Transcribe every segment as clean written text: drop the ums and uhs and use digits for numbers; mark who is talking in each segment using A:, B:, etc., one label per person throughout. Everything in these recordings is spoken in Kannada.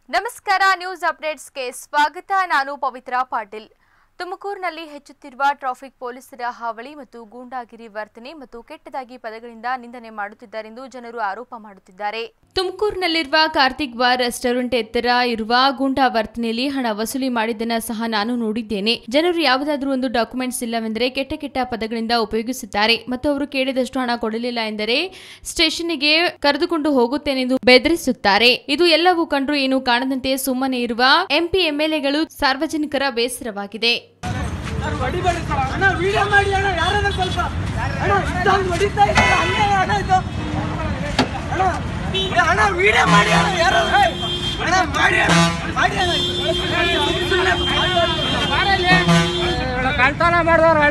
A: ನಮಸ್ಕಾರ ನ್ಯೂಸ್ ಅಪ್ಡೇಟ್ಸ್ಗೆ ಸ್ವಾಗತ. ನಾನು ಪವಿತ್ರ ಪಾಟೀಲ್. ತುಮಕೂರಿನಲ್ಲಿ ಹೆಚ್ಚುತ್ತಿರುವ ಟ್ರಾಫಿಕ್ ಪೊಲೀಸರ ಹಾವಳಿ ಮತ್ತು ಗೂಂಡಾಗಿರಿ ವರ್ತನೆ ಮತ್ತು ಕೆಟ್ಟದಾಗಿ ಪದಗಳಿಂದ ನಿಂದನೆ ಮಾಡುತ್ತಿದ್ದಾರೆಂದು ಜನರು ಆರೋಪ ಮಾಡುತ್ತಿದ್ದಾರೆ. ತುಮಕೂರಿನಲ್ಲಿರುವ ಕಾರ್ತಿಕ್ ಬಾರ್ ರೆಸ್ಟೋರೆಂಟ್ ಎತ್ತರ ಇರುವ ಗೂಂಡಾ ವರ್ತನೆಯಲ್ಲಿ ಹಣ ವಸೂಲಿ ಮಾಡಿದ್ದನ್ನು ಸಹ ನಾನು ನೋಡಿದ್ದೇನೆ. ಜನರು ಯಾವುದಾದ್ರೂ ಒಂದು ಡಾಕ್ಯುಮೆಂಟ್ಸ್ ಇಲ್ಲವೆಂದರೆ ಕೆಟ್ಟ ಕೆಟ್ಟ ಪದಗಳಿಂದ ಉಪಯೋಗಿಸುತ್ತಾರೆ ಮತ್ತು ಅವರು ಕೇಳಿದಷ್ಟು ಹಣ ಕೊಡಲಿಲ್ಲ ಎಂದರೆ ಸ್ಟೇಷನ್ಗೆ ಕರೆದುಕೊಂಡು ಹೋಗುತ್ತೇನೆಂದು ಬೆದರಿಸುತ್ತಾರೆ. ಇದು ಎಲ್ಲವೂ ಕಂಡ್ರು ಏನು ಕಾಣದಂತೆ ಸುಮ್ಮನೆ ಇರುವ ಎಂಪಿ ಎಂಎಲ್ಎಗಳು ಸಾರ್ವಜನಿಕರ ಬೇಸರವಾಗಿದೆ.
B: ಕಳ್ತನ ಮಾಡಿದವ್ರು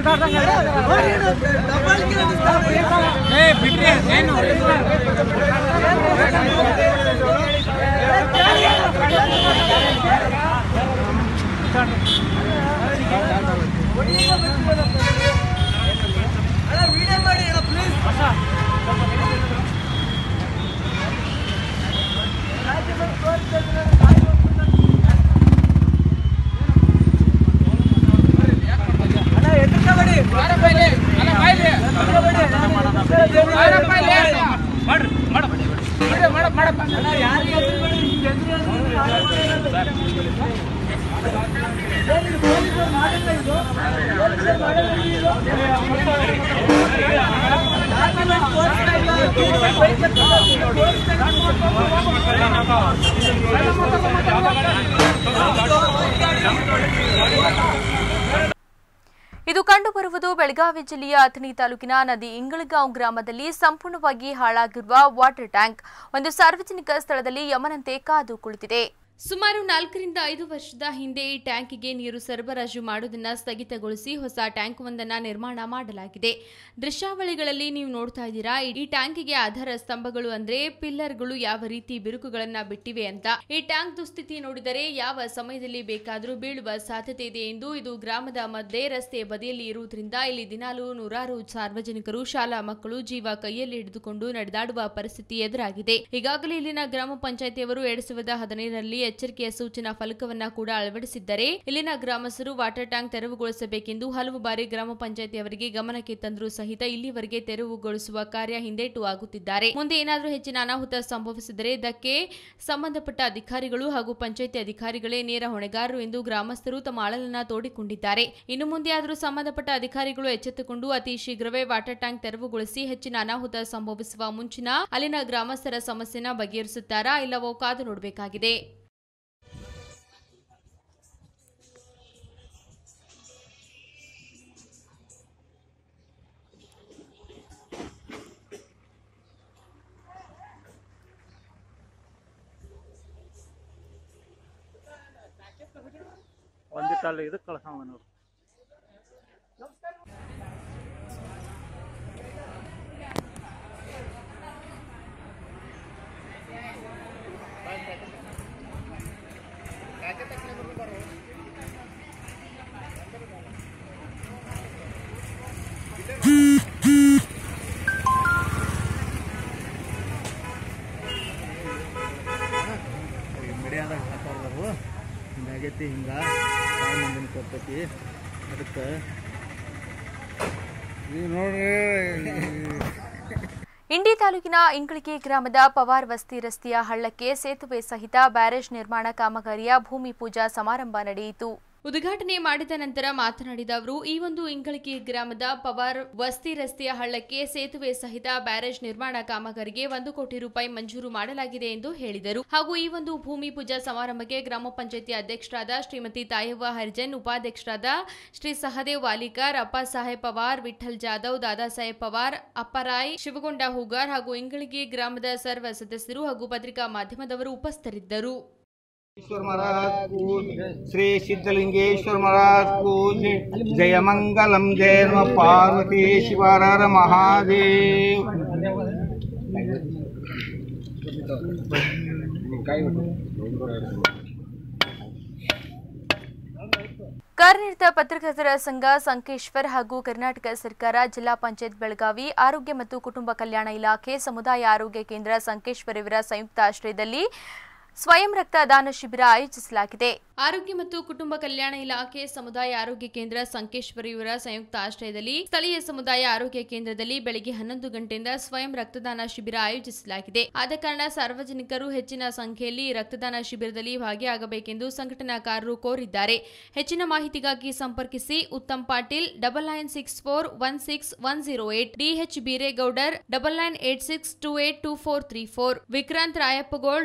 A: ಇದು ಕಂಡುಬರುವುದು ಬೆಳಗಾವಿ ಜಿಲ್ಲೆಯ ಅಥಣಿ ತಾಲೂಕಿನ ನದಿ ಇಂಗಳಗಾಂವ್ ಗ್ರಾಮದಲ್ಲಿ ಸಂಪೂರ್ಣವಾಗಿ ಹಾಳಾಗಿರುವ ವಾಟರ್ ಟ್ಯಾಂಕ್ ಒಂದು ಸಾರ್ವಜನಿಕ ಸ್ಥಳದಲ್ಲಿ ಯಮನಂತೆ ಕಾದು ಕುಳಿತಿದೆ. ಸುಮಾರು 4 ರಿಂದ 5 ವರ್ಷದ ಹಿಂದೆ ಈ ಟ್ಯಾಂಕಿಗೆ ನೀರು ಸರಬರಾಜು ಮಾಡುವುದನ್ನು ಸ್ಥಗಿತಗೊಳಿಸಿ ಹೊಸ ಟ್ಯಾಂಕ್ ಒಂದನ್ನು ನಿರ್ಮಾಣ ಮಾಡಲಾಗಿದೆ. ದೃಶ್ಯಾವಳಿಗಳಲ್ಲಿ ನೀವು ನೋಡ್ತಾ ಇದ್ದೀರಾ. ಈ ಟ್ಯಾಂಕಿಗೆ ಆಧಾರ ಸ್ತಂಭಗಳು ಅಂದ್ರೆ ಪಿಲ್ಲರ್ಗಳು ಯಾವ ರೀತಿ ಬಿರುಕುಗಳನ್ನ ಬಿಟ್ಟಿವೆ ಅಂತ. ಈ ಟ್ಯಾಂಕ್ ದುಸ್ಥಿತಿ ನೋಡಿದರೆ ಯಾವ ಸಮಯದಲ್ಲಿ ಬೇಕಾದರೂ ಬೀಳುವ ಸಾಧ್ಯತೆ ಇದೆ ಎಂದು. ಇದು ಗ್ರಾಮದ ಮಧ್ಯೆ ರಸ್ತೆ ಬದಿಯಲ್ಲಿ ಇರುವುದರಿಂದ ಇಲ್ಲಿ ದಿನಾಲೂ ನೂರಾರು ಸಾರ್ವಜನಿಕರು, ಶಾಲಾ ಮಕ್ಕಳು ಜೀವ ಕೈಯಲ್ಲಿ ಹಿಡಿದುಕೊಂಡು ನಡೆದಾಡುವ ಪರಿಸ್ಥಿತಿ ಎದುರಾಗಿದೆ. ಈಗಾಗಲೇ ಇಲ್ಲಿನ ಗ್ರಾಮ ಪಂಚಾಯಿತಿಯವರು 2015ರಲ್ಲಿ ಎಚ್ಚರಿಕೆಯ ಸೂಚನಾ ಫಲಕವನ್ನ ಕೂಡ ಅಳವಡಿಸಿದ್ದರೆ ಇಲ್ಲಿನ ಗ್ರಾಮಸ್ಥರು ವಾಟರ್ ಟ್ಯಾಂಕ್ ತೆರವುಗೊಳಿಸಬೇಕೆಂದು ಹಲವು ಬಾರಿ ಗ್ರಾಮ ಪಂಚಾಯಿತಿಯವರಿಗೆ ಗಮನಕ್ಕೆ ತಂದರೂ ಸಹಿತ ಇಲ್ಲಿವರೆಗೆ ತೆರವುಗೊಳಿಸುವ ಕಾರ್ಯ ಹಿಂದೇಟು ಆಗುತ್ತಿದ್ದಾರೆ. ಮುಂದೆ ಏನಾದರೂ ಹೆಚ್ಚಿನ ಅನಾಹುತ ಸಂಭವಿಸಿದರೆ ಇದಕ್ಕೆ ಸಂಬಂಧಪಟ್ಟ ಅಧಿಕಾರಿಗಳು ಹಾಗೂ ಪಂಚಾಯಿತಿ ಅಧಿಕಾರಿಗಳೇ ನೇರ ಹೊಣೆಗಾರರು ಎಂದು ಗ್ರಾಮಸ್ಥರು ತಮ್ಮ ಅಳಲನ್ನ ತೋಡಿಕೊಂಡಿದ್ದಾರೆ. ಇನ್ನು ಮುಂದೆ ಆದರೂ ಸಂಬಂಧಪಟ್ಟ ಅಧಿಕಾರಿಗಳು ಎಚ್ಚೆತ್ತುಕೊಂಡು ಅತಿ ಶೀಘ್ರವೇ ವಾಟರ್ ಟ್ಯಾಂಕ್ ತೆರವುಗೊಳಿಸಿ ಹೆಚ್ಚಿನ ಅನಾಹುತ ಸಂಭವಿಸುವ ಮುಂಚಿನ ಅಲ್ಲಿನ ಗ್ರಾಮಸ್ಥರ ಸಮಸ್ಯೆನ ಬಗೆಹರಿಸುತ್ತಾರಾ ಇಲ್ಲವೋ ಕಾದು ನೋಡಬೇಕಾಗಿದೆ.
B: ಒಂದಿಟ್ಟಲ್ಲಿ ಇದಕ್ಕೆ ಕಳ್ಸವ ನಾವು ಮೀಡಿಯಾದಾಗ ಹಾಕೋರು ಹಿಂಗಾಗೈತಿ, ಹಿಂಗ ಮಂದಿನ ಕೊಡ್ತೈತಿ. ಅದಕ್ಕೆ ನೋಡ್ರಿ,
A: ಇಂಡಿ ತಾಲೂಕಿನ ಇಂಗಳಗಿ ಗ್ರಾಮದ ಪವಾರ್ ವಸ್ತಿ ರಸ್ತೆಯ ಹಳ್ಳಕ್ಕೆ ಸೇತುವೆ ಸಹಿತ ಬ್ಯಾರೇಜ್ ನಿರ್ಮಾಣ ಕಾಮಗಾರಿಯ ಭೂಮಿ ಪೂಜಾ ಸಮಾರಂಭ ನಡೆಯಿತು. ಉದ್ಘಾಟನೆ ಮಾಡಿದ ನಂತರ ಮಾತನಾಡಿದ ಅವರು, ಈ ಒಂದು ಇಂಗಳಗಿ ಗ್ರಾಮದ ಪವಾರ್ ವಸ್ತಿ ರಸ್ತೆಯ ಹಳ್ಳಕ್ಕೆ ಸೇತುವೆ ಸಹಿತ ಬ್ಯಾರೇಜ್ ನಿರ್ಮಾಣ ಕಾಮಗಾರಿಗೆ 1 ಕೋಟಿ ರೂಪಾಯಿ ಮಂಜೂರು ಮಾಡಲಾಗಿದೆ ಎಂದು ಹೇಳಿದರು. ಹಾಗೂ ಈ ಒಂದು ಭೂಮಿ ಪೂಜಾ ಸಮಾರಂಭಕ್ಕೆ ಗ್ರಾಮ ಪಂಚಾಯಿತಿ ಅಧ್ಯಕ್ಷರಾದ ಶ್ರೀಮತಿ ತಾಯವ್ವ ಹರಿಜನ್, ಉಪಾಧ್ಯಕ್ಷರಾದ ಶ್ರೀ ಸಹದೇವ್ ವಾಲಿಕರ್, ಅಪ್ಪ ಸಾಹೇಬ್ ಪವಾರ್, ವಿಠಲ್ ಜಾಧವ್, ದಾದಾ ಸಾಹೇಬ್ ಪವಾರ್, ಅಪ್ಪರಾಯ್, ಶಿವಗೊಂಡ ಹೂಗಾರ್ ಹಾಗೂ ಇಂಗಳಗಿ ಗ್ರಾಮದ ಸರ್ವ ಸದಸ್ಯರು ಹಾಗೂ ಪತ್ರಿಕಾ ಮಾಧ್ಯಮದವರು ಉಪಸ್ಥಿತರಿದ್ದರು.
C: ईश्वर महाराज को श्री सिद्धलिंगेश्वर महाराज को जय मंगलम जय नमः पार्वती शिवर हर महादेव।
A: ಕಾರ್ಯನಿರತ ಪತ್ರಕರ್ತರ ಸಂಘ ಸಂಕೇಶ್ವರ್ ಹಾಗೂ ಕರ್ನಾಟಕ ಸರ್ಕಾರ, ಜಿಲ್ಲಾ ಪಂಚಾಯತ್ ಬೆಳಗಾವಿ, ಆರೋಗ್ಯ ಮತ್ತು ಕುಟುಂಬ ಕಲ್ಯಾಣ ಇಲಾಖೆ, ಸಮುದಾಯ ಆರೋಗ್ಯ ಕೇಂದ್ರ ಸಂಕೇಶ್ವರ್ ಇವರ ಸಂಯುಕ್ತ ಆಶ್ರಯದಲ್ಲಿ ಸ್ವಯಂ ರಕ್ತದಾನ ಶಿಬಿರ ಆಯೋಜಿಸಲಾಗಿದೆ. ಆರೋಗ್ಯ ಮತ್ತು ಕುಟುಂಬ ಕಲ್ಯಾಣ ಇಲಾಖೆ ಸಮುದಾಯ ಆರೋಗ್ಯ ಕೇಂದ್ರ ಸಂಕೇಶ್ವರಿ ಇವರ ಸಂಯುಕ್ತ ಆಶ್ರಯದಲ್ಲಿ ಸ್ಥಳೀಯ ಸಮುದಾಯ ಆರೋಗ್ಯ ಕೇಂದ್ರದಲ್ಲಿ ಬೆಳಗ್ಗೆ 11 ಗಂಟೆಯಿಂದ ಸ್ವಯಂ ರಕ್ತದಾನ ಶಿಬಿರ ಆಯೋಜಿಸಲಾಗಿದೆ. ಆದ ಕಾರಣ ಸಾರ್ವಜನಿಕರು ಹೆಚ್ಚಿನ ಸಂಖ್ಯೆಯಲ್ಲಿ ರಕ್ತದಾನ ಶಿಬಿರದಲ್ಲಿ ಭಾಗಿಯಾಗಬೇಕೆಂದು ಸಂಘಟನಾಕಾರರು ಕೋರಿದ್ದಾರೆ. ಹೆಚ್ಚಿನ ಮಾಹಿತಿಗಾಗಿ ಸಂಪರ್ಕಿಸಿ ಉತ್ತಮ್ ಪಾಟೀಲ್ 9964161108, ಡಿಎಚ್ ಬೀರೇಗೌಡರ್ 9986282434, ವಿಕ್ರಾಂತ್ ರಾಯಪ್ಪಗೋಳ್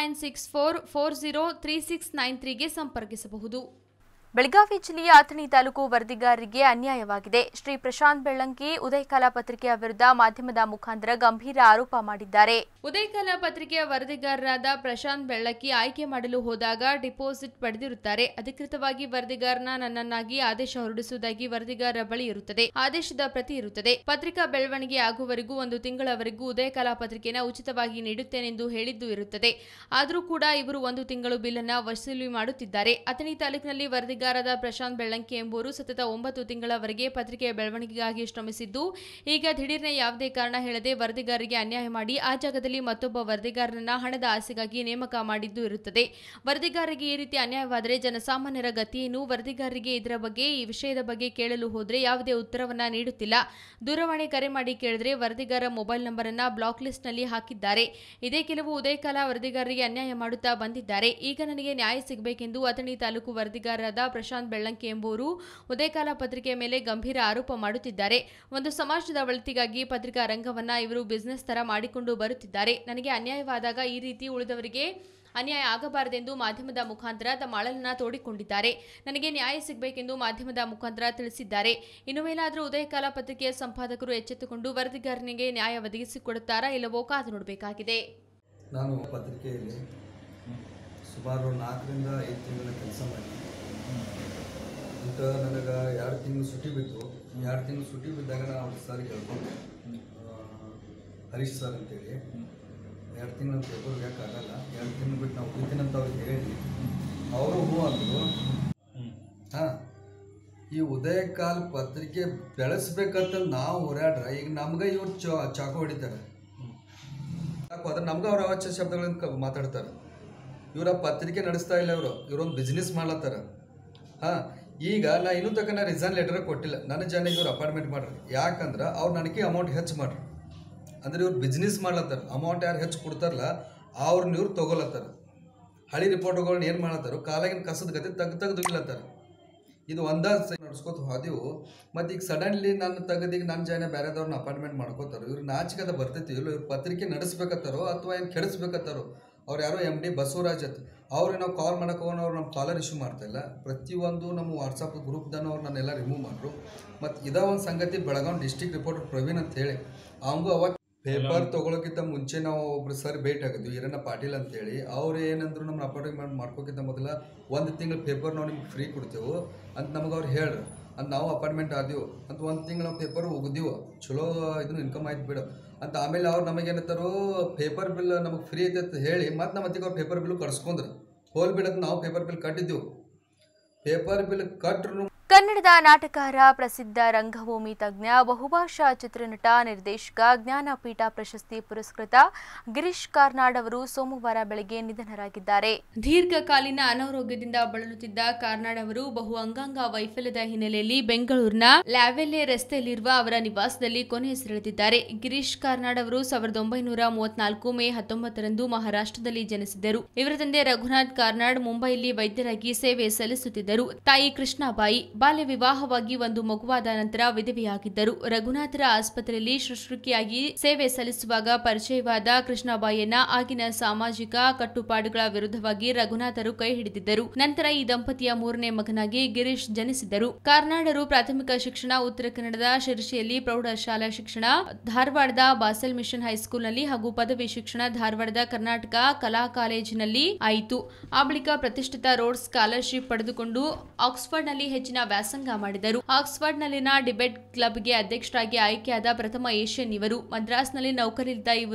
A: 9964403693ಗೆ ಸಂಪರ್ಕಿಸಬಹುದು. ಬೆಳಗಾವಿ ಜಿಲ್ಲೆಯ ಅಥಣಿ ತಾಲೂಕು ವರದಿಗಾರರಿಗೆ ಅನ್ಯಾಯವಾಗಿದೆ. ಶ್ರೀ ಪ್ರಶಾಂತ್ ಬೆಳ್ಳಂಕಿ ಉದಯಕಾಲ ಪತ್ರಿಕೆಯ ವಿರುದ್ಧ ಮಾಧ್ಯಮದ ಮುಖಾಂತರ ಗಂಭೀರ ಆರೋಪ ಮಾಡಿದ್ದಾರೆ. ಉದಯಕಾಲ ಪತ್ರಿಕೆಯ ವರದಿಗಾರರಾದ ಪ್ರಶಾಂತ್ ಬೆಳ್ಳಂಕಿ ಆಯ್ಕೆ ಮಾಡಲು ಹೋದಾಗ ಡಿಪಾಸಿಟ್ ಪಡೆದಿರುತ್ತಾರೆ. ಅಧಿಕೃತವಾಗಿ ವರದಿಗಾರನ ನನ್ನನ್ನಾಗಿ ಆದೇಶ ಹೊರಡಿಸುವುದಾಗಿ ವರದಿಗಾರರ ಬಳಿ ಇರುತ್ತದೆ. ಆದೇಶದ ಪ್ರತಿ ಇರುತ್ತದೆ. ಪತ್ರಿಕಾ ಬೆಳವಣಿಗೆ ಆಗುವವರೆಗೂ 1 ತಿಂಗಳವರೆಗೂ ಉದಯಕಾಲ ಪತ್ರಿಕೆಯನ್ನು ಉಚಿತವಾಗಿ ನೀಡುತ್ತೇನೆಂದು ಹೇಳಿದ್ದು ಇರುತ್ತದೆ. ಆದರೂ ಕೂಡ ಇವರು 1 ತಿಂಗಳು ಬಿಲ್ ಅನ್ನು ವಸೂಲಿ ಮಾಡುತ್ತಿದ್ದಾರೆ. ಅಥಣಿ ತಾಲೂಕಿನಲ್ಲಿ ವರದಿಗಾರರಾದ ಪ್ರಶಾಂತ್ ಬೆಳ್ಳಂಕಿ ಎಂಬುವರು ಸತತ 9 ತಿಂಗಳವರೆಗೆ ಪತ್ರಿಕೆಯ ಬೆಳವಣಿಗೆಗಾಗಿ ಶ್ರಮಿಸಿದ್ದು, ಈಗ ದಿಢೀರ್ನೆ ಯಾವುದೇ ಕಾರಣ ಹೇಳದೆ ವರದಿಗಾರರಿಗೆ ಅನ್ಯಾಯ ಮಾಡಿ ಆ ಜಾಗದಲ್ಲಿ ಮತ್ತೊಬ್ಬ ವರದಿಗಾರರನ್ನ ಹಣದ ಆಸೆಗಾಗಿ ನೇಮಕ ಮಾಡಿದ್ದು ಇರುತ್ತದೆ. ವರದಿಗಾರರಿಗೆ ಈ ರೀತಿ ಅನ್ಯಾಯವಾದರೆ ಜನಸಾಮಾನ್ಯರ ಗತಿಯೇನು? ವರದಿಗಾರರಿಗೆ ಇದರ ಬಗ್ಗೆ ಈ ವಿಷಯದ ಬಗ್ಗೆ ಕೇಳಲು ಹೋದರೆ ಯಾವುದೇ ಉತ್ತರವನ್ನ ನೀಡುತ್ತಿಲ್ಲ. ದೂರವಾಣಿ ಕರೆ ಮಾಡಿ ಕೇಳಿದ್ರೆ ವರದಿಗಾರ ಮೊಬೈಲ್ ನಂಬರ್ ಅನ್ನ ಬ್ಲಾಕ್ ಲಿಸ್ಟ್ ನಲ್ಲಿ ಹಾಕಿದ್ದಾರೆ. ಇದೇ ಕೆಲವು ಉದಯಕಾಲ ವರದಿಗಾರರಿಗೆ ಅನ್ಯಾಯ ಮಾಡುತ್ತಾ ಬಂದಿದ್ದಾರೆ. ಈಗ ನನಗೆ ನ್ಯಾಯ ಸಿಗಬೇಕೆಂದು ಅಥಣಿ ತಾಲೂಕು ವರದಿಗಾರರಾದ ಪ್ರಶಾಂತ್ ಬೆಳ್ಳಂಕಿ ಎಂಬುವರು ಉದಯಕಾಲ ಪತ್ರಿಕೆಯ ಮೇಲೆ ಗಂಭೀರ ಆರೋಪ ಮಾಡುತ್ತಿದ್ದಾರೆ. ಒಂದು ಸಮಾಜದ ಒಳಿತಿಗಾಗಿ ಪತ್ರಿಕಾ ರಂಗವನ್ನ ಇವರು ಬಿಸಿನೆಸ್ ತರ ಮಾಡಿಕೊಂಡು ಬರುತ್ತಿದ್ದಾರೆ. ನನಗೆ ಅನ್ಯಾಯವಾದಾಗ ಈ ರೀತಿ ಉಳಿದವರಿಗೆ ಅನ್ಯಾಯ ಆಗಬಾರದೆಂದು ಮಾಧ್ಯಮದ ಮುಖಾಂತರ ತಮ್ಮ ಅಳಲನ್ನ ತೋಡಿಕೊಂಡಿದ್ದಾರೆ. ನನಗೆ ನ್ಯಾಯ ಸಿಗಬೇಕೆಂದು ಮಾಧ್ಯಮದ ಮುಖಾಂತರ ತಿಳಿಸಿದ್ದಾರೆ. ಇನ್ನು ಮೇಲಾದರೂ ಉದಯಕಾಲ ಪತ್ರಿಕೆಯ ಸಂಪಾದಕರು ಎಚ್ಚೆತ್ತುಕೊಂಡು ವರದಿಗಾರನಿಗೆ ನ್ಯಾಯ ಒದಗಿಸಿಕೊಡುತ್ತಾರಾ ಇಲ್ಲವೋ ಕಾದು ನೋಡಬೇಕಾಗಿದೆ.
D: ನಾನು ಪತ್ರಿಕೆಯಲ್ಲಿ ಸುಮಾರು 4 ರಿಂದ 5 ತಿಂಗಳ ಕೆಲಸ ಮಾಡಿ ಅಂತ ನನಗೆ 2 ತಿಂಗಳು ಸುಟಿ ಬಿದ್ದು 2 ತಿಂಗಳು ಸುಟಿ ಬಿದ್ದಾಗ ನಾನು ಅವ್ರ ಸರ್ ಹೇಳ್ಕೊಂಡೆ, ಹರೀಶ್ ಸರ್ ಅಂತೇಳಿ 2 ತಿಂಗಳು ಪೇಪರ್ ಬೇಕಾಗಲ್ಲ, 2 ತಿಂಗಳು ಬಿಟ್ಟು ನಾವು ಹೋಗ್ತೀನಿ ಅಂತ ಅವ್ರಿಗೆ ಹೇಳಿ ಅವರು ಹೂ ಅಂದರು. ಹಾಂ, ಈ ಉದಯಕಾಲ ಪತ್ರಿಕೆ ಬೆಳೆಸ್ಬೇಕಂತ ನಾವು ಹೋರಾಡ್ರೆ ಈಗ ನಮ್ಗೆ ಇವ್ರು ಚಾಕು ಹೊಡಿತಾರೆ. ಯಾಕೆ ನಮ್ಗೆ ಅವ್ರ ಅವಾಚ್ಯ ಶಬ್ದಗಳಿಂದ ಮಾತಾಡ್ತಾರೆ. ಇವರ ಪತ್ರಿಕೆ ನಡೆಸ್ತಾ ಇಲ್ಲ, ಇವರೊಂದು ಬಿಸ್ನೆಸ್ ಮಾಡ್ಲತ್ತಾರ. ಹಾಂ, ಈಗ ನಾ ಇನ್ನೂ ತನಕ ರಿಸೈನ್ ಲೆಟರ್ ಕೊಟ್ಟಿಲ್ಲ. ನನ್ನ ಜನಕ್ಕೆ ಇವ್ರು ಅಪಾಯಿಂಟ್ಮೆಂಟ್ ಮಾಡ್ರಿ. ಯಾಕಂದ್ರೆ ಅವ್ರು ನನಗೆ ಅಮೌಂಟ್ ಹೆಚ್ಚು ಮಾಡ್ರಿ. ಅಂದ್ರೆ ಇವ್ರು ಬಿಸ್ನೆಸ್ ಮಾಡ್ಲತ್ತಾರ. ಅಮೌಂಟ್ ಯಾರು ಹೆಚ್ಚು ಕೊಡ್ತಾರಲ್ಲ ಅವ್ರನ್ನ ಇವ್ರು ತೊಗೊಲತ್ತಾರ. ಹಳಿ ರಿಪೋರ್ಟ್ಗಳನ್ನ ಏನು ಮಾಡ್ಲತ್ತಾರ, ಕಾಲಾಗಿನ ಕಸದ ಗತಿ ತೆಗ್ದುಗಿಲತ್ತಾರ. ಇದು ಒಂದಾದ ನಡ್ಸ್ಕೊತ ಹೋದೆವು. ಮತ್ತು ಈಗ ಸಡನ್ಲಿ ನನ್ನ ತೆಗೆದೀಗ ನನ್ನ ಜನ ಬೇರೆದವ್ರನ್ನ ಅಪಾಯಿಂಟ್ಮೆಂಟ್ ಮಾಡ್ಕೋತಾರೋ. ಇವ್ರು ನಾಚಿಕದ ಬರ್ತೈತಿ ಇಲ್ಲ, ಇವ್ರು ಪತ್ರಿಕೆ ನಡೆಸ್ಬೇಕತ್ತಾರೋ ಅಥವಾ ಏನು ಕೆಡಿಸ್ಬೇಕತ್ತಾರೋ. ಅವ್ರು ಯಾರೋ MD ಬಸವರಾಜ್ ಅಂತ ಅವ್ರಿಗೆ ನಾವು ಕಾಲ್ ಮಾಡೋಕೆ ಅವ್ರು ನಮ್ಮ ಕಾಲರ್ ಇಶ್ಯೂ ಮಾಡ್ತಾಯಿಲ್ಲ. ಪ್ರತಿಯೊಂದು ನಮ್ಮ ವಾಟ್ಸಪ್ ಗ್ರೂಪ್ದನ್ನು ಅವ್ರು ನನ್ನೆಲ್ಲ ರಿಮೂವ್ ಮಾಡ್ರು. ಮತ್ತು ಇದೇ ಒಂದು ಸಂಗತಿ, ಬೆಳಗಾವಿ ಡಿಸ್ಟ್ರಿಕ್ಟ್ ರಿಪೋರ್ಟರ್ ಪ್ರವೀಣ್ ಅಂತ ಹೇಳಿ ಅವಂಗೂ ಅವಾಗ ಪೇಪರ್ ತೊಗೊಳೋಕ್ಕಿಂತ ಮುಂಚೆ ನಾವು ಒಬ್ರು ಸರ್ ಭೇಟಿ ಆಗಿದ್ವಿ, ಈರಣ್ಣ ಪಾಟೀಲ್ ಅಂತೇಳಿ. ಅವ್ರು ಏನಂದ್ರು ನಮ್ಮನ್ನ ಅಪಾಯಿಂಟ್ಮೆಂಟ್ ಮಾಡ್ಕೋಕ್ಕಿಂತ ಮೊದಲ 1 ತಿಂಗಳು ಪೇಪರ್ ನಾವು ನಿಮ್ಗೆ ಫ್ರೀ ಕೊಡ್ತೇವೆ ಅಂತ ನಮಗೆ ಅವ್ರು ಹೇಳ್ರು. ಅಂತ ನಾವು ಅಪಾಯಿಂಟ್ಮೆಂಟ್ ಆದೆವು ಅಂತ 1 ತಿಂಗಳು ನಾವು ಪೇಪರ್ ಹೋಗಿದ್ದೀವಿ, ಚಲೋ ಇದನ್ನು ಇನ್ಕಮ್ ಆಯ್ತು ಬಿಡು ಅಂತ. ಆಮೇಲೆ ಅವ್ರು ನಮಗೇನತ್ತಾರೋ ಪೇಪರ್ ಬಿಲ್ ನಮಗೆ ಫ್ರೀ ಐತೆ ಅಂತ ಹೇಳಿ ಮತ್ತು ನಮ್ಮ ಮತ್ತಿಗೆ ಅವ್ರು ಪೇಪರ್ ಬಿಲ್ ಕಟ್ಸ್ಕೊಂಡ್ರು. ಹೋಲ್ ಬಿಡೋದು ನಾವು ಪೇಪರ್ ಬಿಲ್ ಕಟ್ಟಿದ್ದೆವು. ಪೇಪರ್ ಬಿಲ್ ಕಟ್ಟರು.
A: ಕನ್ನಡದ ನಾಟಕಕಾರ, ಪ್ರಸಿದ್ಧ ರಂಗಭೂಮಿ ತಜ್ಞ, ಬಹುಭಾಷಾ ಚಿತ್ರನಟ, ನಿರ್ದೇಶಕ, ಜ್ಞಾನಪೀಠ ಪ್ರಶಸ್ತಿ ಪುರಸ್ಕೃತ ಗಿರೀಶ್ ಕಾರ್ನಾಡ್ ಅವರು ಸೋಮವಾರ ಬೆಳಗ್ಗೆ ನಿಧನರಾಗಿದ್ದಾರೆ. ದೀರ್ಘಕಾಲೀನ ಅನಾರೋಗ್ಯದಿಂದ ಬಳಲುತ್ತಿದ್ದ ಕಾರ್ನಾಡ್ ಅವರು ಬಹು ಅಂಗಾಂಗ ವೈಫಲ್ಯದ ಹಿನ್ನೆಲೆಯಲ್ಲಿ ಬೆಂಗಳೂರಿನ ಲ್ಯಾವೆಲ್ಲೆ ರಸ್ತೆಯಲ್ಲಿರುವ ಅವರ ನಿವಾಸದಲ್ಲಿ ಕೊನೆಯುಸಿರೆಳೆದಿದ್ದಾರೆ. ಗಿರೀಶ್ ಕಾರ್ನಾಡ್ ಅವರು 1934 ಮೇ 19ರಂದು ಮಹಾರಾಷ್ಟ್ರದಲ್ಲಿ ಜನಿಸಿದ್ದರು. ಇವರ ತಂದೆ ರಘುನಾಥ್ ಕಾರ್ನಾಡ್ ಮುಂಬೈಯಲ್ಲಿ ವೈದ್ಯರಾಗಿ ಸೇವೆ ಸಲ್ಲಿಸುತ್ತಿದ್ದರು. ತಾಯಿ ಕೃಷ್ಣಾಬಾಯಿ. ಬಾಲ್ಯ ವಿವಾಹವಾಗಿ 1 ಮಗುವಾದ ನಂತರ ವಿಧವೆಯಾಗಿದ್ದರು. ರಘುನಾಥರ ಆಸ್ಪತ್ರೆಯಲ್ಲಿ ಶುಶ್ರೂಷಕಿಯಾಗಿ ಸೇವೆ ಸಲ್ಲಿಸುವಾಗ ಪರಿಚಯವಾದ ಕೃಷ್ಣಾಬಾಯಿಯನ್ನ ಆಗಿನ ಸಾಮಾಜಿಕ ಕಟ್ಟುಪಾಡುಗಳ ವಿರುದ್ಧವಾಗಿ ರಘುನಾಥರು ಕೈ ಹಿಡಿದಿದ್ದರು. ನಂತರ ಈ ದಂಪತಿಯ 3ನೇ ಮಗನಾಗಿ ಗಿರೀಶ್ ಜನಿಸಿದರು. ಕಾರ್ನಾಡರು ಪ್ರಾಥಮಿಕ ಶಿಕ್ಷಣ ಉತ್ತರ ಕನ್ನಡದ ಶಿರಸಿಯಲ್ಲಿ, ಪ್ರೌಢಶಾಲಾ ಶಿಕ್ಷಣ ಧಾರವಾಡದ ಬಾಸೆಲ್ ಮಿಷನ್ ಹೈಸ್ಕೂಲ್ನಲ್ಲಿ ಹಾಗೂ ಪದವಿ ಶಿಕ್ಷಣ ಧಾರವಾಡದ ಕರ್ನಾಟಕ ಕಲಾ ಕಾಲೇಜಿನಲ್ಲಿ ಆಯಿತು. ಆ ಬಳಿಕ ಪ್ರತಿಷ್ಠಿತ ರೋಡ್ಸ್ ಸ್ಕಾಲರ್ಶಿಪ್ ಪಡೆದುಕೊಂಡು ಆಕ್ಸ್ಫರ್ಡ್ನಲ್ಲಿ ಹೆಚ್ಚಿನ ವ್ಯಾಸಂಗ ಮಾಡಿದರು. ಆಕ್ಸ್ಫರ್ಡ್ನಲ್ಲಿನ ಡಿಬೇಟ್ ಕ್ಲಬ್ಗೆ ಅಧ್ಯಕ್ಷರಾಗಿ ಆಯ್ಕೆಯಾದ ಪ್ರಥಮ ಏಷ್ಯನ್ ಇವರು. ಮದ್ರಾಸ್ನಲ್ಲಿ ನೌಕರಿಯಲ್ಲಿದ್ದ ಇವರು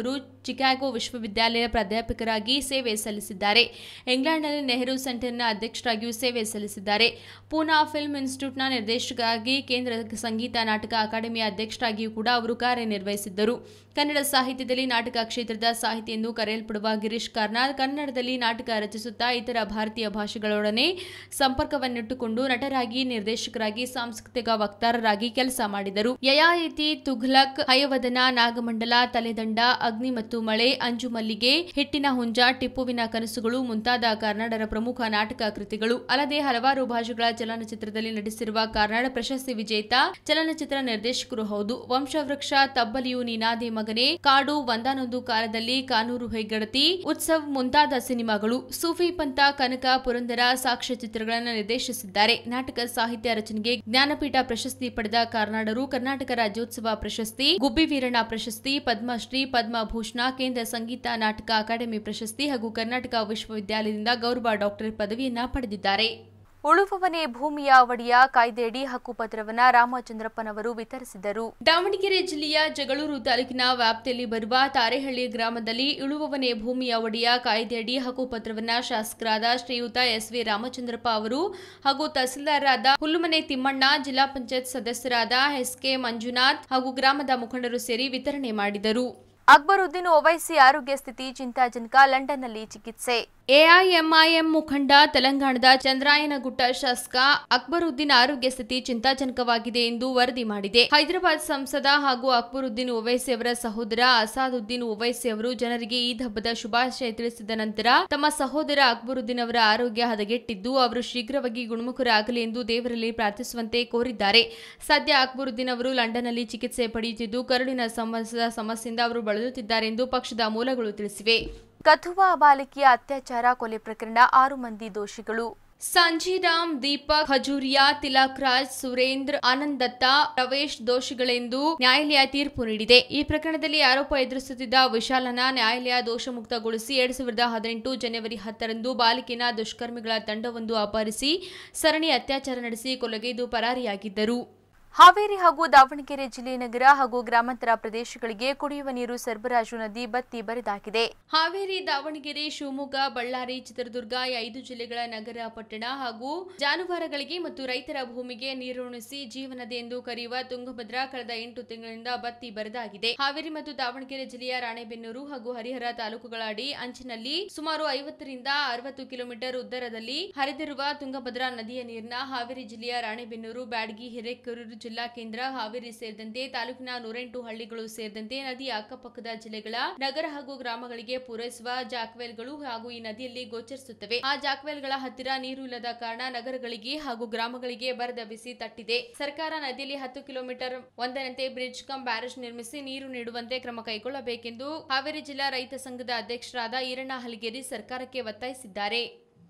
A: ಚಿಕಾಗೋ ವಿಶ್ವವಿದ್ಯಾಲಯ ಪ್ರಾಧ್ಯಾಪಕರಾಗಿ ಸೇವೆ ಸಲ್ಲಿಸಿದ್ದಾರೆ. ಇಂಗ್ಲೆಂಡ್ನಲ್ಲಿ ನೆಹರು ಸೆಂಟರ್ನ ಅಧ್ಯಕ್ಷರಾಗಿಯೂ ಸೇವೆ ಸಲ್ಲಿಸಿದ್ದಾರೆ. ಪೂನಾ ಫಿಲ್ಮ್ ಇನ್ಸ್ಟಿಟ್ಯೂಟ್ನ ನಿರ್ದೇಶಕರಾಗಿ ಕೇಂದ್ರ ಸಂಗೀತ ನಾಟಕ ಅಕಾಡೆಮಿಯ ಅಧ್ಯಕ್ಷರಾಗಿಯೂ ಕೂಡ ಅವರು ಕಾರ್ಯನಿರ್ವಹಿಸಿದ್ದರು. ಕನ್ನಡ ಸಾಹಿತ್ಯದಲ್ಲಿ ನಾಟಕ ಕ್ಷೇತ್ರದ ಸಾಹಿತಿ ಎಂದು ಕರೆಯಲ್ಪಡುವ ಗಿರೀಶ್ ಕಾರ್ನಾಡ್ ಕನ್ನಡದಲ್ಲಿ ನಾಟಕ ರಚಿಸುತ್ತಾ ಇತರ ಭಾರತೀಯ ಭಾಷೆಗಳೊಡನೆ ಸಂಪರ್ಕವನ್ನಿಟ್ಟುಕೊಂಡು ನಟರಾಗಿ, ನಿರ್ದೇಶಕರಾಗಿ, ಸಾಂಸ್ಕೃತಿಕ ವಕ್ತಾರರಾಗಿ ಕೆಲಸ ಮಾಡಿದರು. ಯಯಾತಿ, ತುಘಲಕ್, ಹಯವದನ, ನಾಗಮಂಡಲ, ತಲೆದಂಡ, ಅಗ್ನಿ ಮತ್ತು ಮಳೆ, ಅಂಜು ಮಲ್ಲಿಗೆ, ಹಿಟ್ಟಿನ ಹುಂಜ, ಟಿಪ್ಪುವಿನ ಕನಸುಗಳು ಮುಂತಾದ ಕಾರ್ನಾಡರ ಪ್ರಮುಖ ನಾಟಕ ಕೃತಿಗಳು. ಅಲ್ಲದೆ ಹಲವಾರು ಭಾಷೆಗಳ ಚಲನಚಿತ್ರದಲ್ಲಿ ನಟಿಸಿರುವ ಕಾರ್ನಾಡ್ ಪ್ರಶಸ್ತಿ ವಿಜೇತ ಚಲನಚಿತ್ರ ನಿರ್ದೇಶಕರು ಹೌದು. ವಂಶವೃಕ್ಷ, ತಬ್ಬಲಿಯು ನೀನಾದೆ ಮಗನೇ, ಕಾಡು, ಒಂದಾನೊಂದು ಕಾಲದಲ್ಲಿ, ಕಾನೂರು ಹೆಗ್ಗಡತಿ, ಉತ್ಸವ್ ಮುಂತಾದ ಸಿನಿಮಾಗಳು. ಸೂಫಿ ಪಂಥ, ಕನಕ, ಪುರಂದರ, ಸಾಕ್ಷ್ಯ ಚಿತ್ರಗಳನ್ನು ನಿರ್ದೇಶಿಸಿದ್ದಾರೆ. ನಾಟಕ ಸಾಹಿತ್ಯ ರಚನೆಗೆ ಜ್ಞಾನಪೀಠ ಪ್ರಶಸ್ತಿ ಪಡೆದ ಕಾರ್ನಾಡರು ಕರ್ನಾಟಕ ರಾಜ್ಯೋತ್ಸವ ಪ್ರಶಸ್ತಿ, ಗುಬ್ಬಿ ವೀರಣ್ಣ ಪ್ರಶಸ್ತಿ, ಪದ್ಮಶ್ರೀ, ಪದ್ಮಭೂಷಣ, ಕೇಂದ್ರ ಸಂಗೀತ ನಾಟಕ ಅಕಾಡೆಮಿ ಪ್ರಶಸ್ತಿ ಹಾಗೂ ಕರ್ನಾಟಕ ವಿಶ್ವವಿದ್ಯಾಲಯದಿಂದ ಗೌರವ ಡಾಕ್ಟರೇಟ್ ಪದವಿಯನ್ನ ಪಡೆದಿದ್ದಾರೆ. ಉಳುವವನೇ ಭೂಮಿಯ ಒಡೆಯ ಕಾಯ್ದೆಯಡಿ ಹಕ್ಕುಪತ್ರವನ್ನು ರಾಮಚಂದ್ರಪ್ಪನವರು ವಿತರಿಸಿದರು. ದಾವಣಗೆರೆ ಜಿಲ್ಲೆಯ ಜಗಳೂರು ತಾಲೂಕಿನ ವ್ಯಾಪ್ತಿಯಲ್ಲಿ ಬರುವ ತಾರೇಹಳ್ಳಿ ಗ್ರಾಮದಲ್ಲಿ ಉಳುವವನೇ ಭೂಮಿಯ ಒಡೆಯ ಕಾಯ್ದೆಯಡಿ ಹಕ್ಕುಪತ್ರವನ್ನು ಶಾಸಕರಾದ ಶ್ರೀಯುತ ಎಸ್.ವಿ. ರಾಮಚಂದ್ರಪ್ಪ ಅವರು ಹಾಗೂ ತಹಸೀಲ್ದಾರರಾದ ಹುಲ್ಲುಮನೆ ತಿಮ್ಮಣ್ಣ, ಜಿಲ್ಲಾ ಪಂಚಾಯತ್ ಸದಸ್ಯರಾದ ಎಸ್.ಕೆ. ಮಂಜುನಾಥ್ ಹಾಗೂ ಗ್ರಾಮದ ಮುಖಂಡರು ಸೇರಿ ವಿತರಣೆ ಮಾಡಿದರು. ಅಕ್ಬರುದ್ದೀನ್ ಓವೈಸಿ ಆರೋಗ್ಯ ಸ್ಥಿತಿ ಚಿಂತಾಜನಕ, ಲಂಡನ್ನಲ್ಲಿ ಚಿಕಿತ್ಸೆ. ಎಐಎಂಐಎಂ ಮುಖಂಡ, ತೆಲಂಗಾಣದ ಚಂದ್ರಾಯನಗುಟ್ಟ ಶಾಸಕ ಅಕ್ಬರುದ್ದೀನ್ ಆರೋಗ್ಯ ಸ್ಥಿತಿ ಚಿಂತಾಜನಕವಾಗಿದೆ ಎಂದು ವರದಿ ಮಾಡಿದೆ. ಹೈದರಾಬಾದ್ ಸಂಸದ ಹಾಗೂ ಅಕ್ಬರುದ್ದೀನ್ ಓವೈಸಿ ಅವರ ಸಹೋದರ ಅಸಾದುದ್ದೀನ್ ಓವೈಸಿ ಅವರು ಜನರಿಗೆ ಈದ್ ಹಬ್ಬದ ಶುಭಾಶಯ ತಿಳಿಸಿದ ನಂತರ ತಮ್ಮ ಸಹೋದರ ಅಕ್ಬರುದ್ದೀನ್ ಅವರ ಆರೋಗ್ಯ ಹದಗೆಟ್ಟಿದ್ದು ಅವರು ಶೀಘ್ರವಾಗಿ ಗುಣಮುಖರಾಗಲಿ ಎಂದು ದೇವರಲ್ಲಿ ಪ್ರಾರ್ಥಿಸುವಂತೆ ಕೋರಿದ್ದಾರೆ. ಸದ್ಯ ಅಕ್ಬರುದ್ದೀನ್ ಅವರು ಲಂಡನ್ನಲ್ಲಿ ಚಿಕಿತ್ಸೆ ಪಡೆಯುತ್ತಿದ್ದು ಕರುಳಿನ ಸಮಸ್ಯೆಯಿಂದ ಅವರು ಬಳಲುತ್ತಿದ್ದಾರೆ ಎಂದು ಪಕ್ಷದ ಮೂಲಗಳು ತಿಳಿಸಿವೆ. ಕಥುವಾ ಬಾಲಕಿಯ ಅತ್ಯಾಚಾರ ಕೊಲೆ ಪ್ರಕರಣ 6 ಮಂದಿ ದೋಷಿಗಳು. ಸಂಜೀರಾಮ್, ದೀಪಕ್, ಖಜೂರಿಯಾ, ತಿಲಕ್ ರಾಜ್, ಸುರೇಂದ್ರ, ಆನಂದ್ ದತ್ತಾ, ಪ್ರವೇಶ್ ದೋಷಿಗಳೆಂದು ನ್ಯಾಯಾಲಯ ತೀರ್ಪು ನೀಡಿದೆ. ಈ ಪ್ರಕರಣದಲ್ಲಿ ಆರೋಪ ಎದುರಿಸುತ್ತಿದ್ದ ವಿಶಾಲನ ನ್ಯಾಯಾಲಯ ದೋಷಮುಕ್ತಗೊಳಿಸಿ 2018 ಜನವರಿ 10ರಂದು ಬಾಲಿಕೆನ ದುಷ್ಕರ್ಮಿಗಳ ತಂಡವೊಂದು ಅಪಹರಿಸಿ ಸರಣಿ ಅತ್ಯಾಚಾರ ನಡೆಸಿ ಕೊಲೆಗೈದು ಪರಾರಿಯಾಗಿದ್ದರು. ಹಾವೇರಿ ಹಾಗೂ ದಾವಣಗೆರೆ ಜಿಲ್ಲೆ ನಗರ ಹಾಗೂ ಗ್ರಾಮಾಂತರ ಪ್ರದೇಶಗಳಿಗೆ ಕುಡಿಯುವ ನೀರು ಸರಬರಾಜು ನದಿ ಬತ್ತಿ ಬರಿದಾಗಿದೆ. ಹಾವೇರಿ, ದಾವಣಗೆರೆ, ಶಿವಮೊಗ್ಗ, ಬಳ್ಳಾರಿ, ಚಿತ್ರದುರ್ಗ ಈ 5 ಜಿಲ್ಲೆಗಳ ನಗರ, ಪಟ್ಟಣ ಹಾಗೂ ಜಾನುವಾರುಗಳಿಗೆ ಮತ್ತು ರೈತರ ಭೂಮಿಗೆ ನೀರುಣಿಸಿ ಜೀವನದಿ ಎಂದು ಕರೆಯುವ ತುಂಗಭದ್ರಾ ಕಳೆದ 8 ತಿಂಗಳಿಂದ ಬತ್ತಿ ಬರಿದಾಗಿದೆ. ಹಾವೇರಿ ಮತ್ತು ದಾವಣಗೆರೆ ಜಿಲ್ಲೆಯ ರಾಣೆಬೆನ್ನೂರು ಹಾಗೂ ಹರಿಹರ ತಾಲೂಕುಗಳ ಅಡಿ ಅಂಚಿನಲ್ಲಿ ಸುಮಾರು 50 ರಿಂದ 60 ಕಿಲೋಮೀಟರ್ ಉದ್ದರದಲ್ಲಿ ಹರಿದಿರುವ ತುಂಗಭದ್ರಾ ನದಿಯ ನೀರಿನ ಹಾವೇರಿ ಜಿಲ್ಲೆಯ ರಾಣೆಬೆನ್ನೂರು, ಬ್ಯಾಡಗಿ, ಹಿರೇಕೆರೂರು ಜಿಲ್ಲಾ ಕೇಂದ್ರ, ಹಾವೇರಿ ಸೇರಿದಂತೆ ತಾಲೂಕಿನ 108 ಹಳ್ಳಿಗಳು ಸೇರಿದಂತೆ ನದಿಯ ಅಕ್ಕಪಕ್ಕದ ಜಿಲ್ಲೆಗಳ ನಗರ ಹಾಗೂ ಗ್ರಾಮಗಳಿಗೆ ಪೂರೈಸುವ ಜಾಕ್ವೆಲ್ಗಳು ಹಾಗೂ ಈ ನದಿಯಲ್ಲಿ ಗೋಚರಿಸುತ್ತವೆ. ಆ ಜಾಕ್ವೆಲ್ಗಳ ಹತ್ತಿರ ನೀರು ಇಲ್ಲದ ಕಾರಣ ನಗರಗಳಿಗೆ ಹಾಗೂ ಗ್ರಾಮಗಳಿಗೆ ಬರದ ಬಿಸಿ ತಟ್ಟಿದೆ. ಸರ್ಕಾರ ನದಿಯಲ್ಲಿ 10 ಕಿಲೋಮೀಟರ್ ಒಂದರಂತೆ ಬ್ರಿಡ್ಜ್ ಕಮ್ ಬ್ಯಾರೇಜ್ ನಿರ್ಮಿಸಿ ನೀರು ನೀಡುವಂತೆ ಕ್ರಮ ಕೈಗೊಳ್ಳಬೇಕೆಂದು ಹಾವೇರಿ ಜಿಲ್ಲಾ ರೈತ ಸಂಘದ ಅಧ್ಯಕ್ಷರಾದ ಈರಣ್ಣ ಹಲಗೇರಿ ಸರ್ಕಾರಕ್ಕೆ ಒತ್ತಾಯಿಸಿದ್ದಾರೆ.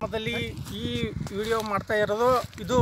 C: ಈ ವಿಡಿಯೋ ಮಾಡ್ತಾ ಇರೋದು ಇದು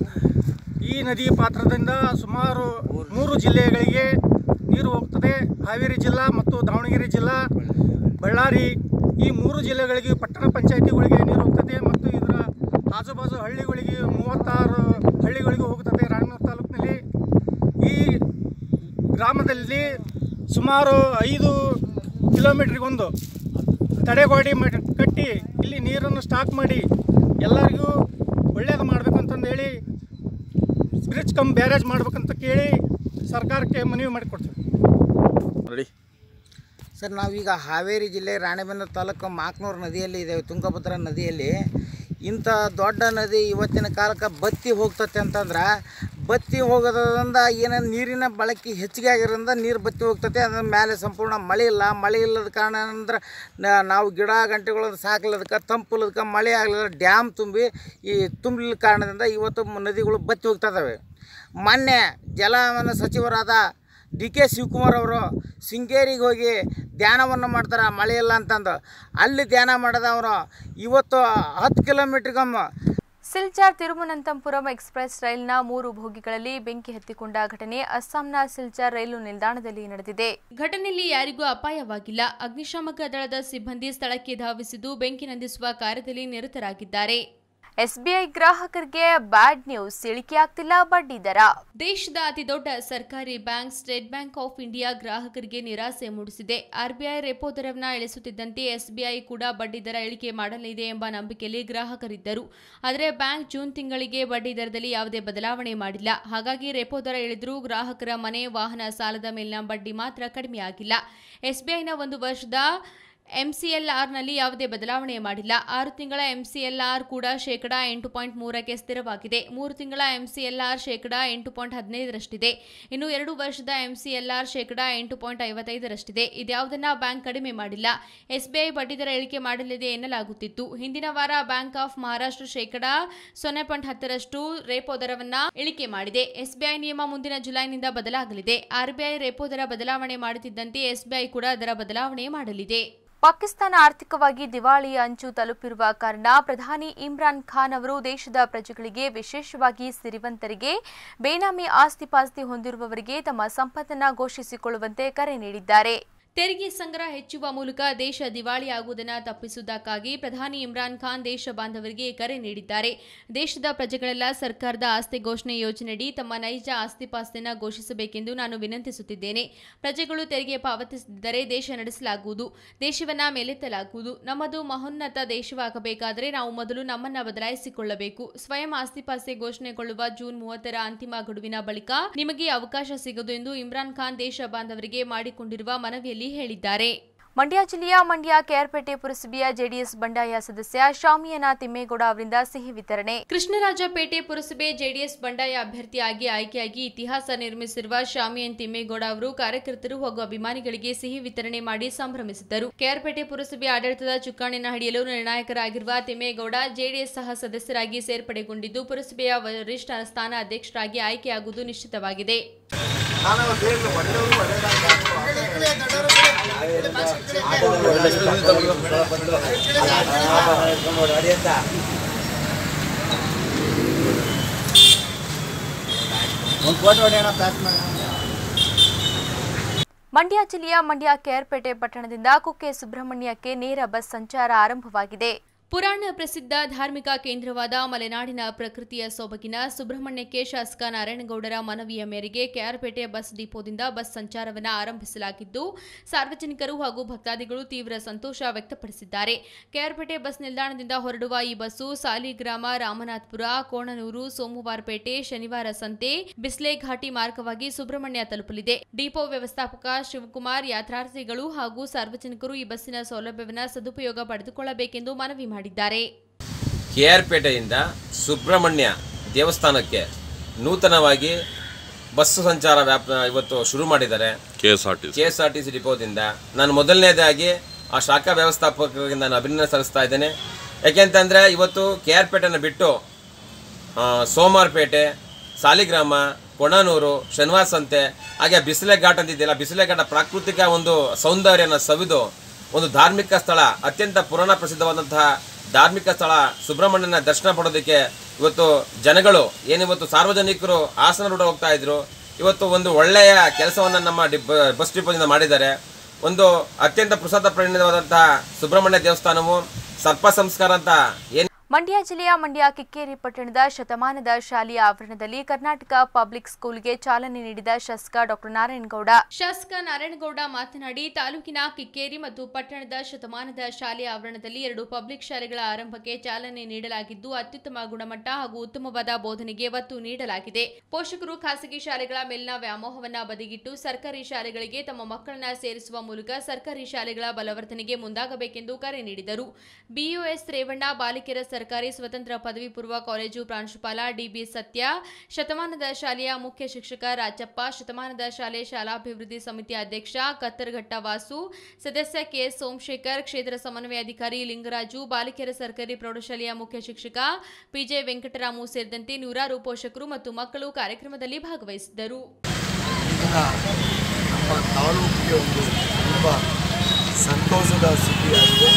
C: ಈ ನದಿ ಪಾತ್ರದಿಂದ ಸುಮಾರು 3 ಜಿಲ್ಲೆಗಳಿಗೆ ನೀರು ಹೋಗ್ತದೆ. ಹಾವೇರಿ ಜಿಲ್ಲಾ ಮತ್ತು ದಾವಣಗೆರೆ ಜಿಲ್ಲಾ, ಬಳ್ಳಾರಿ ಈ 3 ಜಿಲ್ಲೆಗಳಿಗೆ ಪಟ್ಟಣ ಪಂಚಾಯಿತಿಗಳಿಗೆ ನೀರು ಹೋಗ್ತದೆ ಮತ್ತು ಇದರ ಆಜುಬಾಜು ಹಳ್ಳಿಗಳಿಗೆ 36 ಹಳ್ಳಿಗಳಿಗೆ ಹೋಗ್ತದೆ. ರಾಣೆಬೆನ್ನೂರು ತಾಲೂಕಿನಲ್ಲಿ ಈ ಗ್ರಾಮದಲ್ಲಿ ಸುಮಾರು 5 ಕಿಲೋಮೀಟ್ರಿಗೊಂದು ತಡೆಗೋಡೆ ಕಟ್ಟಿ ಇಲ್ಲಿ ನೀರನ್ನು ಸ್ಟಾಕ್ ಮಾಡಿ ಎಲ್ಲರಿಗೂ ಒಳ್ಳೆಯದು ಮಾಡಬೇಕಂತಂದು ಹೇಳಿ ಬ್ರಿಡ್ಜ್ ಕಮ್ ಬ್ಯಾರೇಜ್ ಮಾಡ್ಬೇಕಂತ ಕೇಳಿ ಸರ್ಕಾರಕ್ಕೆ ಮನವಿ ಮಾಡಿಕೊಡ್ತೀವಿ.
E: ಸರ್, ನಾವೀಗ ಹಾವೇರಿ ಜಿಲ್ಲೆ ರಾಣೆಬೆನ್ನೂರು ತಾಲೂಕು ಮಾಕ್ನೂರು ನದಿಯಲ್ಲಿ ಇದ್ದೇವೆ. ತುಂಗಭದ್ರಾ ನದಿಯಲ್ಲಿ ಇಂಥ ದೊಡ್ಡ ನದಿ ಇವತ್ತಿನ ಕಾಲಕ್ಕೆ ಬತ್ತಿ ಹೋಗ್ತತೆ ಅಂತಂದ್ರೆ ಬತ್ತಿ ಹೋಗೋದ್ರಿಂದ ಏನೇನು ನೀರಿನ ಬಳಕೆ ಹೆಚ್ಚಿಗೆ ಆಗಿರೋದ್ರಿಂದ ನೀರು ಬತ್ತಿ ಹೋಗ್ತದೆ. ಅದ್ರ ಮೇಲೆ ಸಂಪೂರ್ಣ ಮಳೆ ಇಲ್ಲದ ಕಾರಣ ಅಂದ್ರೆ ನಾವು ಗಿಡ ಗಂಟೆಗಳು ಸಾಕಲದಕ್ಕೆ ತಂಪುಲದಕ್ಕೆ ಮಳೆ ಆಗಲಿಲ್ಲ, ಡ್ಯಾಮ್ ತುಂಬಿ ಈ ತುಂಬಲಿಲ್ಲ ಕಾರಣದಿಂದ ಇವತ್ತು ನದಿಗಳು ಬತ್ತಿ ಹೋಗ್ತದವೆ. ಮೊನ್ನೆ ಜಲವನ ಸಚಿವರಾದ ಡಿ.ಕೆ. ಶಿವಕುಮಾರ್ ಅವರು ಶೃಂಗೇರಿಗೆ ಹೋಗಿ ಧ್ಯಾನವನ್ನು ಮಾಡ್ತಾರೆ ಮಳೆ ಇಲ್ಲ ಅಂತಂದು. ಅಲ್ಲಿ ಧ್ಯಾನ ಮಾಡಿದವರು ಇವತ್ತು 10 ಕಿಲೋಮೀಟ್ರಿಗೊಮ್ಮೆ
A: ಸಿಲ್ಚಾರ್ ತಿರುವನಂತಪುರಂ ಎಕ್ಸ್ಪ್ರೆಸ್ ರೈಲಿನ 3 ಬೋಗಿಗಳಲ್ಲಿ ಬೆಂಕಿ ಹತ್ತಿಕೊಂಡ ಘಟನೆ ಅಸ್ಸಾಂನ ಸಿಲ್ಚಾರ್ ರೈಲು ನಿಲ್ದಾಣದಲ್ಲಿ ನಡೆದಿದೆ. ಘಟನೆಯಲ್ಲಿ ಯಾರಿಗೂ ಅಪಾಯವಾಗಿಲ್ಲ. ಅಗ್ನಿಶಾಮಕ ದಳದ ಸಿಬ್ಬಂದಿ ಸ್ಥಳಕ್ಕೆ ಧಾವಿಸಿದ್ದು ಬೆಂಕಿ ನಂದಿಸುವ ಕಾರ್ಯದಲ್ಲಿ ನಿರತರಾಗಿದ್ದಾರೆ. ಎಸ್ಬಿಐ ಗ್ರಾಹಕರಿಗೆ ಬ್ಯಾಡ್ ನ್ಯೂಸ್, ಇಳಿಕೆಯಾಗ್ತಿಲ್ಲ ಬಡ್ಡಿ ದರ. ದೇಶದ ಅತಿದೊಡ್ಡ ಸರ್ಕಾರಿ bank State Bank of India ಗ್ರಾಹಕರಿಗೆ ನಿರಾಸೆ ಮೂಡಿಸಿದೆ. ಆರ್ಬಿಐ ರೆಪೋ ದರವನ್ನು ಇಳಿಸುತ್ತಿದ್ದಂತೆ ಎಸ್ಬಿಐ ಕೂಡ ಬಡ್ಡಿ ದರ ಇಳಿಕೆ ಮಾಡಲಿದೆ ಎಂಬ ನಂಬಿಕೆಯಲ್ಲಿ ಗ್ರಾಹಕರಿದ್ದರು. ಆದರೆ ಬ್ಯಾಂಕ್ ಜೂನ್ ತಿಂಗಳಿಗೆ ಬಡ್ಡಿ ದರದಲ್ಲಿ ಯಾವುದೇ ಬದಲಾವಣೆ ಮಾಡಿಲ್ಲ. ಹಾಗಾಗಿ ರೆಪೋ ದರ ಇಳಿದರೂ ಗ್ರಾಹಕರ ಮನೆ, ವಾಹನ ಸಾಲದ ಮೇಲಿನ ಬಡ್ಡಿ ಮಾತ್ರ ಕಡಿಮೆಯಾಗಿಲ್ಲ. ಎಸ್ಬಿಐನ 1 ವರ್ಷದ ಎಂಸಿಎಲ್ಆರ್ನಲ್ಲಿ ಯಾವುದೇ ಬದಲಾವಣೆ ಮಾಡಿಲ್ಲ. 6 ತಿಂಗಳ ಎಂಸಿಎಲ್ಆರ್ ಕೂಡ ಶೇಕಡಾ 8.3ಕ್ಕೆ ಸ್ಥಿರವಾಗಿದೆ. 3 ತಿಂಗಳ ಎಂಸಿಎಲ್ಆರ್ ಶೇಕಡಾ 8.15ರಷ್ಟಿದೆ. ಇನ್ನು 2 ವರ್ಷದ ಎಂಸಿಎಲ್ಆರ್ ಶೇಕಡಾ 8.55ರಷ್ಟಿದೆ. ಇದ್ಯಾವುದನ್ನ ಬ್ಯಾಂಕ್ ಕಡಿಮೆ ಮಾಡಿಲ್ಲ. ಎಸ್ಬಿಐ ಬಡ್ಡಿದರ ಇಳಿಕೆ ಮಾಡಲಿದೆ ಎನ್ನಲಾಗುತ್ತಿತ್ತು. ಹಿಂದಿನ ವಾರ ಬ್ಯಾಂಕ್ ಆಫ್ ಮಹಾರಾಷ್ಟ್ರ ಶೇಕಡಾ 0.10ರಷ್ಟು ರೆಪೋ ದರವನ್ನ ಇಳಿಕೆ ಮಾಡಿದೆ. ಎಸ್ಬಿಐ ನಿಯಮ ಮುಂದಿನ ಜುಲೈನಿಂದ ಬದಲಾಗಲಿದೆ. ಆರ್ಬಿಐ ರೆಪೋ ದರ ಬದಲಾವಣೆ ಮಾಡುತ್ತಿದ್ದಂತೆ ಎಸ್ಬಿಐ ಕೂಡ ದರ ಬದಲಾವಣೆ ಮಾಡಲಿದೆ. ಪಾಕಿಸ್ತಾನ ಆರ್ಥಿಕವಾಗಿ ದಿವಾಳಿಯ ಅಂಚು ತಲುಪಿರುವ ಕಾರಣ ಪ್ರಧಾನಿ ಇಮ್ರಾನ್ ಖಾನ್ ಅವರು ದೇಶದ ಪ್ರಜೆಗಳಿಗೆ, ವಿಶೇಷವಾಗಿ ಸಿರಿವಂತರಿಗೆ, ಬೇನಾಮಿ ಆಸ್ತಿಪಾಸ್ತಿ ಹೊಂದಿರುವವರಿಗೆ ತಮ್ಮ ಸಂಪತ್ತನ್ನು ಘೋಷಿಸಿಕೊಳ್ಳುವಂತೆ ಕರೆ ನೀಡಿದ್ದಾರೆ. ತೆರಿಗೆ ಸಂಗ್ರಹ ಹೆಚ್ಚುವ ಮೂಲಕ ದೇಶ ದಿವಾಳಿಯಾಗುವುದನ್ನು ತಪ್ಪಿಸುವುದಕ್ಕಾಗಿ ಪ್ರಧಾನಿ ಇಮ್ರಾನ್ ಖಾನ್ ದೇಶ ಬಾಂಧವರಿಗೆ ಕರೆ ನೀಡಿದ್ದಾರೆ. ದೇಶದ ಪ್ರಜೆಗಳೆಲ್ಲ ಸರ್ಕಾರದ ಆಸ್ತಿ ಘೋಷಣೆ ಯೋಜನೆಯಡಿ ತಮ್ಮ ನೈಜ ಆಸ್ತಿಪಾಸ್ತಿಯನ್ನು ಘೋಷಿಸಬೇಕೆಂದು ನಾನು ವಿನಂತಿಸುತ್ತಿದ್ದೇನೆ. ಪ್ರಜೆಗಳು ತೆರಿಗೆ ಪಾವತಿಸದಿದ್ದರೆ ದೇಶ ನಡೆಸಲಾಗುವುದು, ದೇಶವನ್ನ ಮೇಲೆತ್ತಲಾಗುವುದು. ನಮ್ಮದು ಮಹೋನ್ನತ ದೇಶವಾಗಬೇಕಾದರೆ ನಾವು ಮೊದಲು ನಮ್ಮನ್ನ ಬದಲಾಯಿಸಿಕೊಳ್ಳಬೇಕು. ಸ್ವಯಂ ಆಸ್ತಿಪಾಸ್ತಿ ಘೋಷಣೆಗೊಳ್ಳುವ ಜೂನ್ 30ರ ಅಂತಿಮ ಗಡುವಿನ ಬಳಿಕ ನಿಮಗೆ ಅವಕಾಶ ಸಿಗದು ಎಂದು ಇಮ್ರಾನ್ ಖಾನ್ ದೇಶ ಬಾಂಧವರಿಗೆ ಮಾಡಿಕೊಂಡಿರುವ ಮನವಿಯಲ್ಲಿ ಹೇಳಿದ್ದಾರೆ. ಮಂಡ್ಯ ಜಿಲ್ಲೆಯ ಮಂಡ್ಯ ಕೆಆರ್ಪೇಟೆ ಪುರಸಭೆಯ ಜೆಡಿಎಸ್ ಬಂಡಾಯ ಸದಸ್ಯ ಶಾಮಿಯಾನ ತಿಮ್ಮೇಗೌಡ ಅವರಿಂದ ಸಿಹಿ ವಿತರಣೆ. ಕೃಷ್ಣರಾಜಪೇಟೆ ಪುರಸಭೆ ಜೆಡಿಎಸ್ ಬಂಡಾಯ ಅಭ್ಯರ್ಥಿಯಾಗಿ ಆಯ್ಕೆಯಾಗಿ ಇತಿಹಾಸ ನಿರ್ಮಿಸಿರುವ ಶಾಮಿಯಾನ್ ತಿಮ್ಮೇಗೌಡ ಅವರು ಕಾರ್ಯಕರ್ತರು ಹಾಗೂ ಅಭಿಮಾನಿಗಳಿಗೆ ಸಿಹಿ ವಿತರಣೆ ಮಾಡಿ ಸಂಭ್ರಮಿಸಿದರು. ಕೆಆರ್ಪೇಟೆ ಪುರಸಭೆ ಆಡಳಿತದ ಚುಕ್ಕಾಣಿಯನ್ನು ಹಿಡಿಯಲು ನಿರ್ಣಾಯಕರಾಗಿರುವ ತಿಮ್ಮೇಗೌಡ ಜೆಡಿಎಸ್ ಸಹ ಸದಸ್ಯರಾಗಿ ಸೇರ್ಪಡೆಗೊಂಡಿದ್ದು ಪುರಸಭೆಯ ವರಿಷ್ಠ ಸ್ಥಾನ ಅಧ್ಯಕ್ಷರಾಗಿ ಆಯ್ಕೆಯಾಗುವುದು ನಿಶ್ಚಿತವಾಗಿದೆ. ಮಂಡ್ಯ ಜಿಲ್ಲೆಯ ಮಂಡ್ಯ ಕೆಆರ್ಪೇಟೆ ಪಟ್ಟಣದಿಂದ ಕುಕ್ಕೆ ಸುಬ್ರಹ್ಮಣ್ಯಕ್ಕೆ ನೇರ ಬಸ್ ಸಂಚಾರ ಆರಂಭವಾಗಿದೆ. ಪುರಾಣ ಪ್ರಸಿದ್ಧ ಧಾರ್ಮಿಕ ಕೇಂದ್ರವಾದ ಮಲೆನಾಡಿನ ಪ್ರಕೃತಿಯ ಸೊಬಗಿನ ಸುಬ್ರಹ್ಮಣ್ಯಕ್ಕೆ ಶಾಸಕ ನಾರಾಯಣಗೌಡರ ಮನವಿಯ ಮೇರೆಗೆ ಕೆಆರ್ಪೇಟೆ ಬಸ್ ಡಿಪೋದಿಂದ ಬಸ್ ಸಂಚಾರವನ್ನು ಆರಂಭಿಸಲಾಗಿದ್ದು ಸಾರ್ವಜನಿಕರು ಹಾಗೂ ಭಕ್ತಾದಿಗಳು ತೀವ್ರ ಸಂತೋಷ ವ್ಯಕ್ತಪಡಿಸಿದ್ದಾರೆ. ಕೆಆರ್ಪೇಟೆ ಬಸ್ ನಿಲ್ದಾಣದಿಂದ ಹೊರಡುವ ಈ ಬಸ್ಸು ಸಾಲಿಗ್ರಾಮ, ರಾಮನಾಥಪುರ, ಕೋಣನೂರು, ಸೋಮವಾರಪೇಟೆ, ಶನಿವಾರ ಸಂತೆ, ಬಿಸ್ಲೆ ಘಾಟಿ ಮಾರ್ಗವಾಗಿ ಸುಬ್ರಹ್ಮಣ್ಯ ತಲುಪಲಿದೆ. ಡಿಪೋ ವ್ಯವಸ್ಥಾಪಕ ಶಿವಕುಮಾರ್ ಯಾತ್ರಾರ್ಥಿಗಳು ಹಾಗೂ ಸಾರ್ವಜನಿಕರು ಈ ಬಸ್ಸಿನ ಸೌಲಭ್ಯವನ್ನು ಸದುಪಯೋಗ ಪಡೆದುಕೊಳ್ಳಬೇಕೆಂದು ಮನವಿ ಮಾಡಿದ್ದಾರೆ.
F: ಕೆಆರ್ಪೇಟೆಯಿಂದ ಸುಬ್ರಹ್ಮಣ್ಯ ದೇವಸ್ಥಾನಕ್ಕೆ ನೂತನವಾಗಿ ಬಸ್ ಸಂಚಾರ ಇವತ್ತು ಶುರು ಮಾಡಿದ್ದಾರೆ ಕೆಎಸ್ಆರ್ಟಿಸಿ ಡಿಪೋದಿಂದ. ನಾನು ಮೊದಲನೇದಾಗಿ ಆ ಶಾಖಾ ವ್ಯವಸ್ಥಾಪಕರಿಗೆ ನಾನು ಅಭಿನಂದನೆ ಸಲ್ಲಿಸ್ತಾ ಇದ್ದೇನೆ. ಯಾಕೆಂತಂದರೆ ಇವತ್ತು ಕೆಆರ್ಪೇಟೆನ ಬಿಟ್ಟು ಸೋಮವಾರಪೇಟೆ, ಸಾಲಿಗ್ರಾಮ, ಕೊಣನೂರು, ಶನಿವಾರ ಸಂತೆ, ಹಾಗೆ ಬಿಸಿಲೆ ಘಾಟ್ ಅಂತಿದೆಯಲ್ಲ, ಬಿಸಿಲೆ ಘಾಟ ಪ್ರಾಕೃತಿಕ ಒಂದು ಸೌಂದರ್ಯನ ಸವಿದು ಒಂದು ಧಾರ್ಮಿಕ ಸ್ಥಳ, ಅತ್ಯಂತ ಪುರಾಣ ಪ್ರಸಿದ್ಧವಾದಂತಹ ಧಾರ್ಮಿಕ ಸ್ಥಳ ಸುಬ್ರಹ್ಮಣ್ಯನ ದರ್ಶನ ಪಡೋದಕ್ಕೆ ಇವತ್ತು ಜನಗಳು ಏನಿವತ್ತು ಸಾರ್ವಜನಿಕರು ಹಾಸನ ಹೋಗ್ತಾ ಇದ್ರು. ಇವತ್ತು ಒಂದು ಒಳ್ಳೆಯ ಕೆಲಸವನ್ನು ನಮ್ಮ ಬಸ್ ಡಿಪೋದಿಂದ ಮಾಡಿದ್ದಾರೆ. ಒಂದು ಅತ್ಯಂತ ಪ್ರಸಿದ್ಧ ಪರಿಣಿತವಾದಂತಹ ಸುಬ್ರಹ್ಮಣ್ಯ ದೇವಸ್ಥಾನವು ಸರ್ಪ ಸಂಸ್ಕಾರ ಅಂತ
A: ಮಂಡ್ಯ ಜಿಲ್ಲೆಯ ಮಂಡ್ಯ ಕಿಕ್ಕೇರಿ ಪಟ್ಟಣದ ಶತಮಾನದ ಶಾಲೆಯ ಆವರಣದಲ್ಲಿ ಕರ್ನಾಟಕ ಪಬ್ಲಿಕ್ ಸ್ಕೂಲ್ಗೆ ಚಾಲನೆ ನೀಡಿದ ಶಾಸಕ ಡಾಕ್ಟರ್ ನಾರಾಯಣಗೌಡ. ಶಾಸಕ ನಾರಾಯಣಗೌಡ ಮಾತನಾಡಿ, ತಾಲೂಕಿನ ಕಿಕ್ಕೇರಿ ಮತ್ತು ಪಟ್ಟಣದ ಶತಮಾನದ ಶಾಲೆಯ ಆವರಣದಲ್ಲಿ 2 ಪಬ್ಲಿಕ್ ಶಾಲೆಗಳ ಆರಂಭಕ್ಕೆ ಚಾಲನೆ ನೀಡಲಾಗಿದ್ದು ಅತ್ಯುತ್ತಮ ಗುಣಮಟ್ಟ ಹಾಗೂ ಉತ್ತಮವಾದ ಬೋಧನೆಗೆ ಒತ್ತು ನೀಡಲಾಗಿದೆ. ಪೋಷಕರು ಖಾಸಗಿ ಶಾಲೆಗಳ ಮೇಲಿನ ವ್ಯಾಮೋಹವನ್ನ ಬದಿಗಿಟ್ಟು ಸರ್ಕಾರಿ ಶಾಲೆಗಳಿಗೆ ತಮ್ಮ ಮಕ್ಕಳನ್ನ ಸೇರಿಸುವ ಮೂಲಕ ಸರ್ಕಾರಿ ಶಾಲೆಗಳ ಬಲವರ್ಧನೆಗೆ ಮುಂದಾಗಬೇಕೆಂದು ಕರೆ ನೀಡಿದರು. ಬಿಯುಎಸ್ ರೇವಣ್ಣ ಬಾಲಿಕೆರ ಸರ್ಕಾರಿ ಸ್ವತಂತ್ರ ಪದವಿ ಪೂರ್ವ ಕಾಲೇಜು ಪ್ರಾಂಶುಪಾಲ ಡಿಬಿ ಸತ್ಯ, ಶತಮಾನದ ಶಾಲೆಯ ಮುಖ್ಯ ಶಿಕ್ಷಕ ರಾಜಪ್ಪ, ಶತಮಾನದ ಶಾಲೆ ಶಾಲಾಭಿವೃದ್ಧಿ ಸಮಿತಿ ಅಧ್ಯಕ್ಷ ಕತ್ತರಘಟ್ಟ ವಾಸು, ಸದಸ್ಯ ಕೆಎಸ್ ಸೋಮಶೇಖರ್, ಕ್ಷೇತ್ರ ಸಮನ್ವಯಾಧಿಕಾರಿ ಲಿಂಗರಾಜು, ಬಾಲಿಕೆರ ಸರ್ಕಾರಿ ಪ್ರೌಢಶಾಲೆಯ ಮುಖ್ಯ ಶಿಕ್ಷಕ ಪಿಜೆ ವೆಂಕಟರಾಮು ಸೇರಿದಂತೆ ನೂರಾರು ಪೋಷಕರು ಮತ್ತು ಮಕ್ಕಳು ಕಾರ್ಯಕ್ರಮದಲ್ಲಿ ಭಾಗವಹಿಸಿದ್ದರು.
G: ಸಂತೋಷದ ಸುದ್ದಿಯಾಗಿದೆ.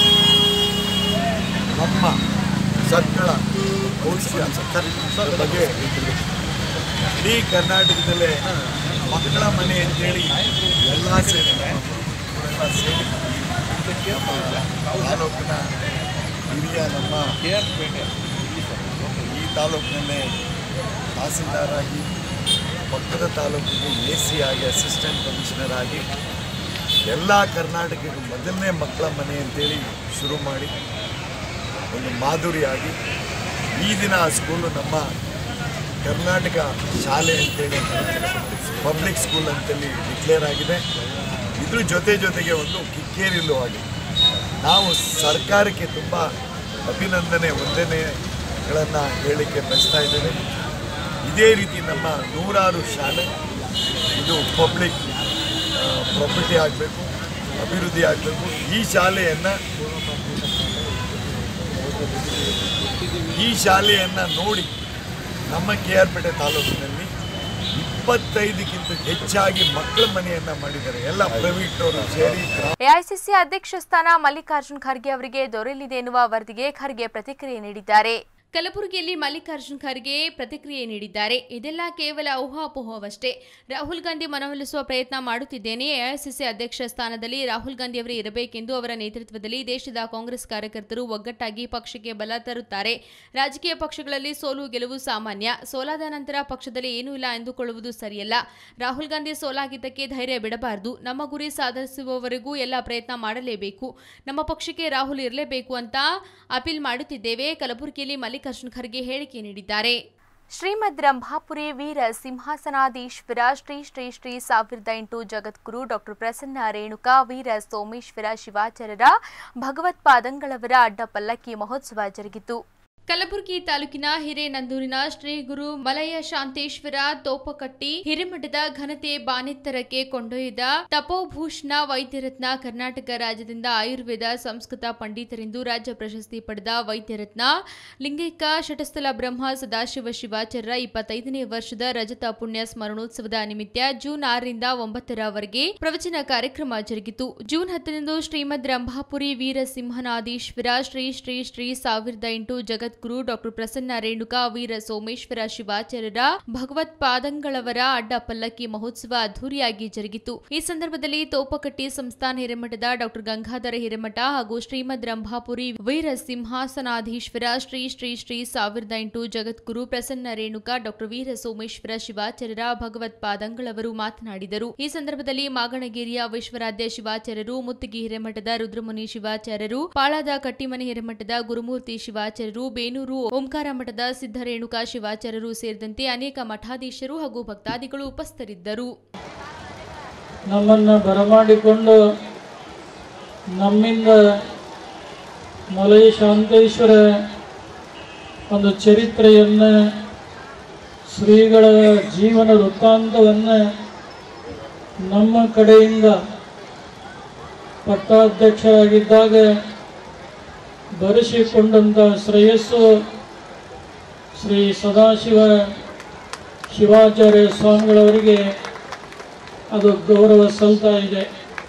G: ನಮ್ಮ ಸರ್ಕಾರ ಬಗ್ಗೆ ಇಡೀ ಕರ್ನಾಟಕದಲ್ಲೇ ಮಕ್ಕಳ ಮನೆ ಅಂತೇಳಿ ಎಲ್ಲ ಸೇರಿದೆ. ತಾಲೂಕಿನ ಹಿರಿಯ ನಮ್ಮ ಕೆಆರ್ಪೇಟೆ ಈ ತಾಲೂಕಿನಲ್ಲೇ ತಹಸೀಲ್ದಾರ್ ಆಗಿ ಪಕ್ಕದ ತಾಲೂಕಿಗೆ AC ಆಗಿ ಅಸಿಸ್ಟೆಂಟ್ ಕಮಿಷನರ್ ಆಗಿ ಎಲ್ಲ ಕರ್ನಾಟಕಕ್ಕೆ ಮೊದಲನೇ ಮಕ್ಕಳ ಮನೆ ಅಂತೇಳಿ ಶುರು ಮಾಡಿ ಒಂದು ಮಾಧುರಿಯಾಗಿ ಈ ದಿನ ಆ ಸ್ಕೂಲು ನಮ್ಮ ಕರ್ನಾಟಕ ಶಾಲೆ ಅಂತೇಳಿ ಪಬ್ಲಿಕ್ ಸ್ಕೂಲ್ ಅಂತೇಳಿ ಡಿಕ್ಲೇರ್ ಆಗಿದೆ. ಇದ್ರ ಜೊತೆಗೆ ಒಂದು ಕಿಕ್ಕೇರಿಲ್ಲೂ ಆಗಿದೆ. ನಾವು ಸರ್ಕಾರಕ್ಕೆ ತುಂಬ ಅಭಿನಂದನೆ ವಂದನೆಗಳನ್ನು ಹೇಳಲಿಕ್ಕೆ ಬಯಸ್ತಾ ಇದ್ದೇವೆ. ಇದೇ ರೀತಿ ನಮ್ಮ ನೂರಾರು ಶಾಲೆ ಇದು ಪಬ್ಲಿಕ್ ಪ್ರಾಪರ್ಟಿ ಆಗಬೇಕು, ಅಭಿವೃದ್ಧಿ ಆಗಬೇಕು. ಈ ಶಾಲೆಯನ್ನು ನೋಡಿ ನಮ್ಮ KR ಪೇಟೆ ತಾಲೂಕಿನಲ್ಲಿ 25ಕ್ಕಿಂತ ಹೆಚ್ಚಾಗಿ ಮಕ್ಕಳ ಮನೆಯನ್ನ ಮಾಡಿದ್ದಾರೆ. ಎಲ್ಲ ಪ್ರೈವೇಟ್ ಅವರು ಸೇರಿ.
A: ಎಐಸಿಸಿ ಅಧ್ಯಕ್ಷ ಸ್ಥಾನ ಮಲ್ಲಿಕಾರ್ಜುನ್ ಖರ್ಗೆ ಅವರಿಗೆ ದೊರೆಯಲಿದೆ ಎನ್ನುವ ವರದಿಗೆ ಖರ್ಗೆ ಪ್ರತಿಕ್ರಿಯೆ ನೀಡಿದ್ದಾರೆ. ಕಲಬುರಗಿಯಲ್ಲಿ ಮಲ್ಲಿಕಾರ್ಜುನ್ ಖರ್ಗೆ ಪ್ರತಿಕ್ರಿಯೆ ನೀಡಿದ್ದಾರೆ. ಇದೆಲ್ಲ ಕೇವಲ ಊಹಾಪೋಹವಷ್ಟೇ. ರಾಹುಲ್ ಗಾಂಧಿ ಮನವೊಲಿಸುವ ಪ್ರಯತ್ನ ಮಾಡುತ್ತಿದ್ದೇನೆ. ಎಐಸಿಸಿ ಅಧ್ಯಕ್ಷ ಸ್ಥಾನದಲ್ಲಿ ರಾಹುಲ್ ಗಾಂಧಿ ಅವರೇ ಇರಬೇಕೆಂದು ಅವರ ನೇತೃತ್ವದಲ್ಲಿ ದೇಶದ ಕಾಂಗ್ರೆಸ್ ಕಾರ್ಯಕರ್ತರು ಒಗ್ಗಟ್ಟಾಗಿ ಪಕ್ಷಕ್ಕೆ ಬಲ ತರುತ್ತಾರೆ. ರಾಜಕೀಯ ಪಕ್ಷಗಳಲ್ಲಿ ಸೋಲು ಗೆಲುವು ಸಾಮಾನ್ಯ. ಸೋಲಾದ ನಂತರ ಪಕ್ಷದಲ್ಲಿ ಏನೂ ಇಲ್ಲ ಎಂದುಕೊಳ್ಳುವುದು ಸರಿಯಲ್ಲ. ರಾಹುಲ್ ಗಾಂಧಿ ಸೋಲಾಗಿದ್ದಕ್ಕೆ ಧೈರ್ಯ ಬಿಡಬಾರದು. ನಮ್ಮ ಗುರಿ ಸಾಧಿಸುವವರೆಗೂ ಎಲ್ಲ ಪ್ರಯತ್ನ ಮಾಡಲೇಬೇಕು. ನಮ್ಮ ಪಕ್ಷಕ್ಕೆ ರಾಹುಲ್ ಇರಲೇಬೇಕು ಅಂತ ಅಪೀಲ್ ಮಾಡುತ್ತಿದ್ದೇವೆ. ಕಲಬುರಗಿಯಲ್ಲಿ ಮಲ್ಲಿಕಾರ್ಜುನ್ ಖರ್ಗೆ ಹೇಳಿಕೆ ನೀಡಿದ್ದಾರೆ. ಶ್ರೀಮದ್ ರಂಭಾಪುರಿ ವೀರ ಸಿಂಹಾಸನಾಧೀಶ್ವರ ಶ್ರೀ ಶ್ರೀ ಶ್ರೀ 1008 ಜಗದ್ಗುರು ಡಾಕ್ಟರ್ ಪ್ರಸನ್ನ ರೇಣುಕಾ ವೀರ ಸೋಮೇಶ್ವರ ಶಿವಾಚಾರ್ಯರ ಭಗವತ್ಪಾದಂಗಳವರ ಅಡ್ಡ ಪಲ್ಲಕ್ಕಿ ಮಹೋತ್ಸವ ಜರುಗಿತು. ಕಲಬುರಗಿ ತಾಲೂಕಿನ ಹಿರೇನಂದೂರಿನ ಶ್ರೀ ಗುರು ಮಲಯ ಶಾಂತೇಶ್ವರ ತೋಪಕಟ್ಟಿ ಹಿರೇಮಠದ ಘನತೆ ಬಾನೆತ್ತರಕ್ಕೆ ಕೊಂಡೊಯ್ದ ತಪೋಭೂಷಣ ವೈದ್ಯರತ್ನ ಕರ್ನಾಟಕ ರಾಜ್ಯದಿಂದ ಆಯುರ್ವೇದ ಸಂಸ್ಕೃತ ಪಂಡಿತರೆಂದು ರಾಜ್ಯ ಪ್ರಶಸ್ತಿ ಪಡೆದ ವೈದ್ಯರತ್ನ ಲಿಂಗೈಕ ಶಟಸ್ಥಲ ಬ್ರಹ್ಮ ಸದಾಶಿವ ಶಿವಾಚಾರ್ಯರ 25ನೇ ವರ್ಷದ ರಜತ ಪುಣ್ಯ ಸ್ಮರಣೋತ್ಸವದ ನಿಮಿತ್ತ ಜೂನ್ 6ರಿಂದ 9ರವರೆಗೆ ಪ್ರವಚನ ಕಾರ್ಯಕ್ರಮ ಜರುಗಿತು. ಜೂನ್ 10ರಂದು ಶ್ರೀಮದ್ ರಂಭಾಪುರಿ ವೀರ ಸಿಂಹನಾಧೀಶ್ವರ ಶ್ರೀ ಶ್ರೀ ಶ್ರೀ 1008 ಜಗದ್ಗುರು ಡಾಕ್ಟರ್ ಪ್ರಸನ್ನ ರೇಣುಕಾ ವೀರ ಸೋಮೇಶ್ವರ ಶಿವಾಚಾರ್ಯರ ಭಗವತ್ಪಾದಂಗಳವರ ಅಡ್ಡ ಪಲ್ಲಕ್ಕಿ ಮಹೋತ್ಸವ ಅದ್ದೂರಿಯಾಗಿ ಜರುಗಿತು. ಈ ಸಂದರ್ಭದಲ್ಲಿ ತೋಪಕಟ್ಟಿ ಸಂಸ್ಥಾನ ಹಿರೇಮಠದ ಡಾಕ್ಟರ್ ಗಂಗಾಧರ ಹಿರೇಮಠ ಹಾಗೂ ಶ್ರೀಮದ್ ರಂಭಾಪುರಿ ವೀರ ಸಿಂಹಾಸನಾಧೀಶ್ವರ ಶ್ರೀ ಶ್ರೀ ಶ್ರೀ 1008 ಜಗದ್ಗುರು ಪ್ರಸನ್ನ ರೇಣುಕಾ ಡಾಕ್ಟರ್ ವೀರ ಸೋಮೇಶ್ವರ ಶಿವಾಚಾರ್ಯರ ಭಗವತ್ಪಾದಂಗಳವರು ಮಾತನಾಡಿದರು. ಈ ಸಂದರ್ಭದಲ್ಲಿ ಮಾಗಣಗೇರಿಯ ವಿಶ್ವರಾಧ್ಯ ಶಿವಾಚಾರ್ಯರು, ಮುತ್ತಿಗಿ ಹಿರೇಮಠದ ರುದ್ರಮುನಿ ಶಿವಾಚಾರ್ಯರು, ಪಾಳಾದ ಕಟ್ಟಿಮನೆ ಹಿರೇಮಠದ ಗುರುಮೂರ್ತಿ ಶಿವಾಚಾರ್ಯರು, ಬೇನೂರು ಓಂಕಾರ ಮಠದ ಸಿದ್ದರೇಣುಕಾ ಶಿವಾಚಾರ್ಯರು ಸೇರಿದಂತೆ ಅನೇಕ ಮಠಾಧೀಶರು ಹಾಗೂ ಭಕ್ತಾದಿಗಳು ಉಪಸ್ಥಿತರಿದ್ದರು.
H: ನಮ್ಮನ್ನು ಬರಮಾಡಿಕೊಂಡು ನಮ್ಮಿಂದ ಮಲಯ ಶಾಂತೇಶ್ವರ ಒಂದು ಚರಿತ್ರೆಯನ್ನು, ಶ್ರೀಗಳ ಜೀವನ ವೃತ್ತಾಂತವನ್ನು ನಮ್ಮ ಕಡೆಯಿಂದ ಪಟ್ಟಾಧ್ಯಕ್ಷರಾಗಿದ್ದಾಗ ಬರೆಸಿಕೊಂಡಂಥ ಶ್ರೇಯಸ್ಸು ಶ್ರೀ ಸದಾಶಿವ ಶಿವಾಚಾರ್ಯ ಸ್ವಾಮಿಗಳವರಿಗೆ ಅದು ಗೌರವ ಸಲ್ತಾ ಇದೆ.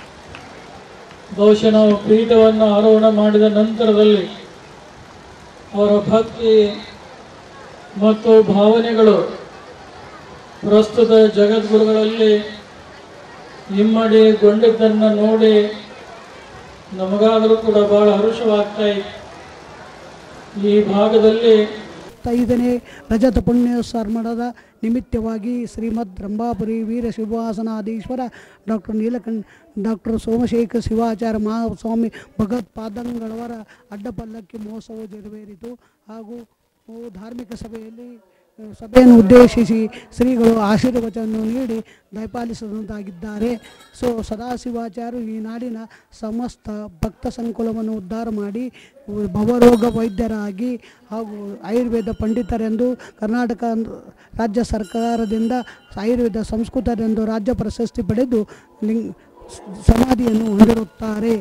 H: ಬಹುಶಃ ನಾವು ಪೀಠವನ್ನು ಆರೋಹಣ ಮಾಡಿದ ನಂತರದಲ್ಲಿ ಅವರ ಭಕ್ತಿ ಮತ್ತು ಭಾವನೆಗಳು ಪ್ರಸ್ತುತ ಜಗದ್ಗುರುಗಳಲ್ಲಿ ಇಮ್ಮಡಿಗೊಂಡಿದ್ದನ್ನು ನೋಡಿ ನಮಗಾದರೂ ಕೂಡ ಬಹಳ ಹರ್ಷವಾಗ್ತಾ ಇದೆ. ಈ ಭಾಗದಲ್ಲಿ
I: 5ನೇ ರಜತ ಪುಣ್ಯ ಸ್ಮರಣದ ನಿಮಿತ್ತವಾಗಿ ಶ್ರೀಮದ್ ರಂಭಾಪುರಿ ವೀರ ಸಿಂಹಾಸನಾಧೀಶ್ವರ ಡಾಕ್ಟರ್ ಸೋಮಶೇಖರ ಶಿವಾಚಾರ್ಯ ಮಹಾಸ್ವಾಮಿ ಭಗವತ್ಪಾದಂಗಳವರ ಅಡ್ಡಪಲ್ಲಕ್ಕಿ ಮಹೋತ್ಸವ ನೆರವೇರಿತು. ಹಾಗೂ ಧಾರ್ಮಿಕ ಸಭೆಯನ್ನು ಉದ್ದೇಶಿಸಿ ಶ್ರೀಗಳು ಆಶೀರ್ವಚನ ನೀಡಿ ದಯಪಾಲಿಸಿದಂತಾಗಿದ್ದಾರೆ. ಸದಾಶಿವಾಚಾರ್ಯರು ಈ ನಾಡಿನ ಸಮಸ್ತ ಭಕ್ತ ಸಂಕುಲವನ್ನು ಉದ್ಧಾರ ಮಾಡಿ ಭವರೋಗ ವೈದ್ಯರಾಗಿ ಹಾಗೂ ಆಯುರ್ವೇದ ಪಂಡಿತರೆಂದು ಕರ್ನಾಟಕ ರಾಜ್ಯ ಸರ್ಕಾರದಿಂದ ಆಯುರ್ವೇದ ಸಂಸ್ಕೃತರೆಂದು ರಾಜ್ಯ ಪ್ರಶಸ್ತಿ ಪಡೆದು ಸಮಾಧಿಯನ್ನು ಹೊಂದಿರುತ್ತಾರೆ.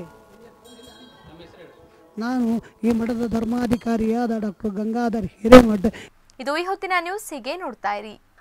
I: ನಾನು ಈ ಮಠದ ಧರ್ಮಾಧಿಕಾರಿಯಾದ ಡಾಕ್ಟರ್ ಗಂಗಾಧರ್ ಹಿರೇಮಠ.
A: ಇದು ಈ ಹೊತ್ತಿನ ನ್ಯೂಸ್. ಹೀಗೆ ನೋಡ್ತಾ ಇರಿ.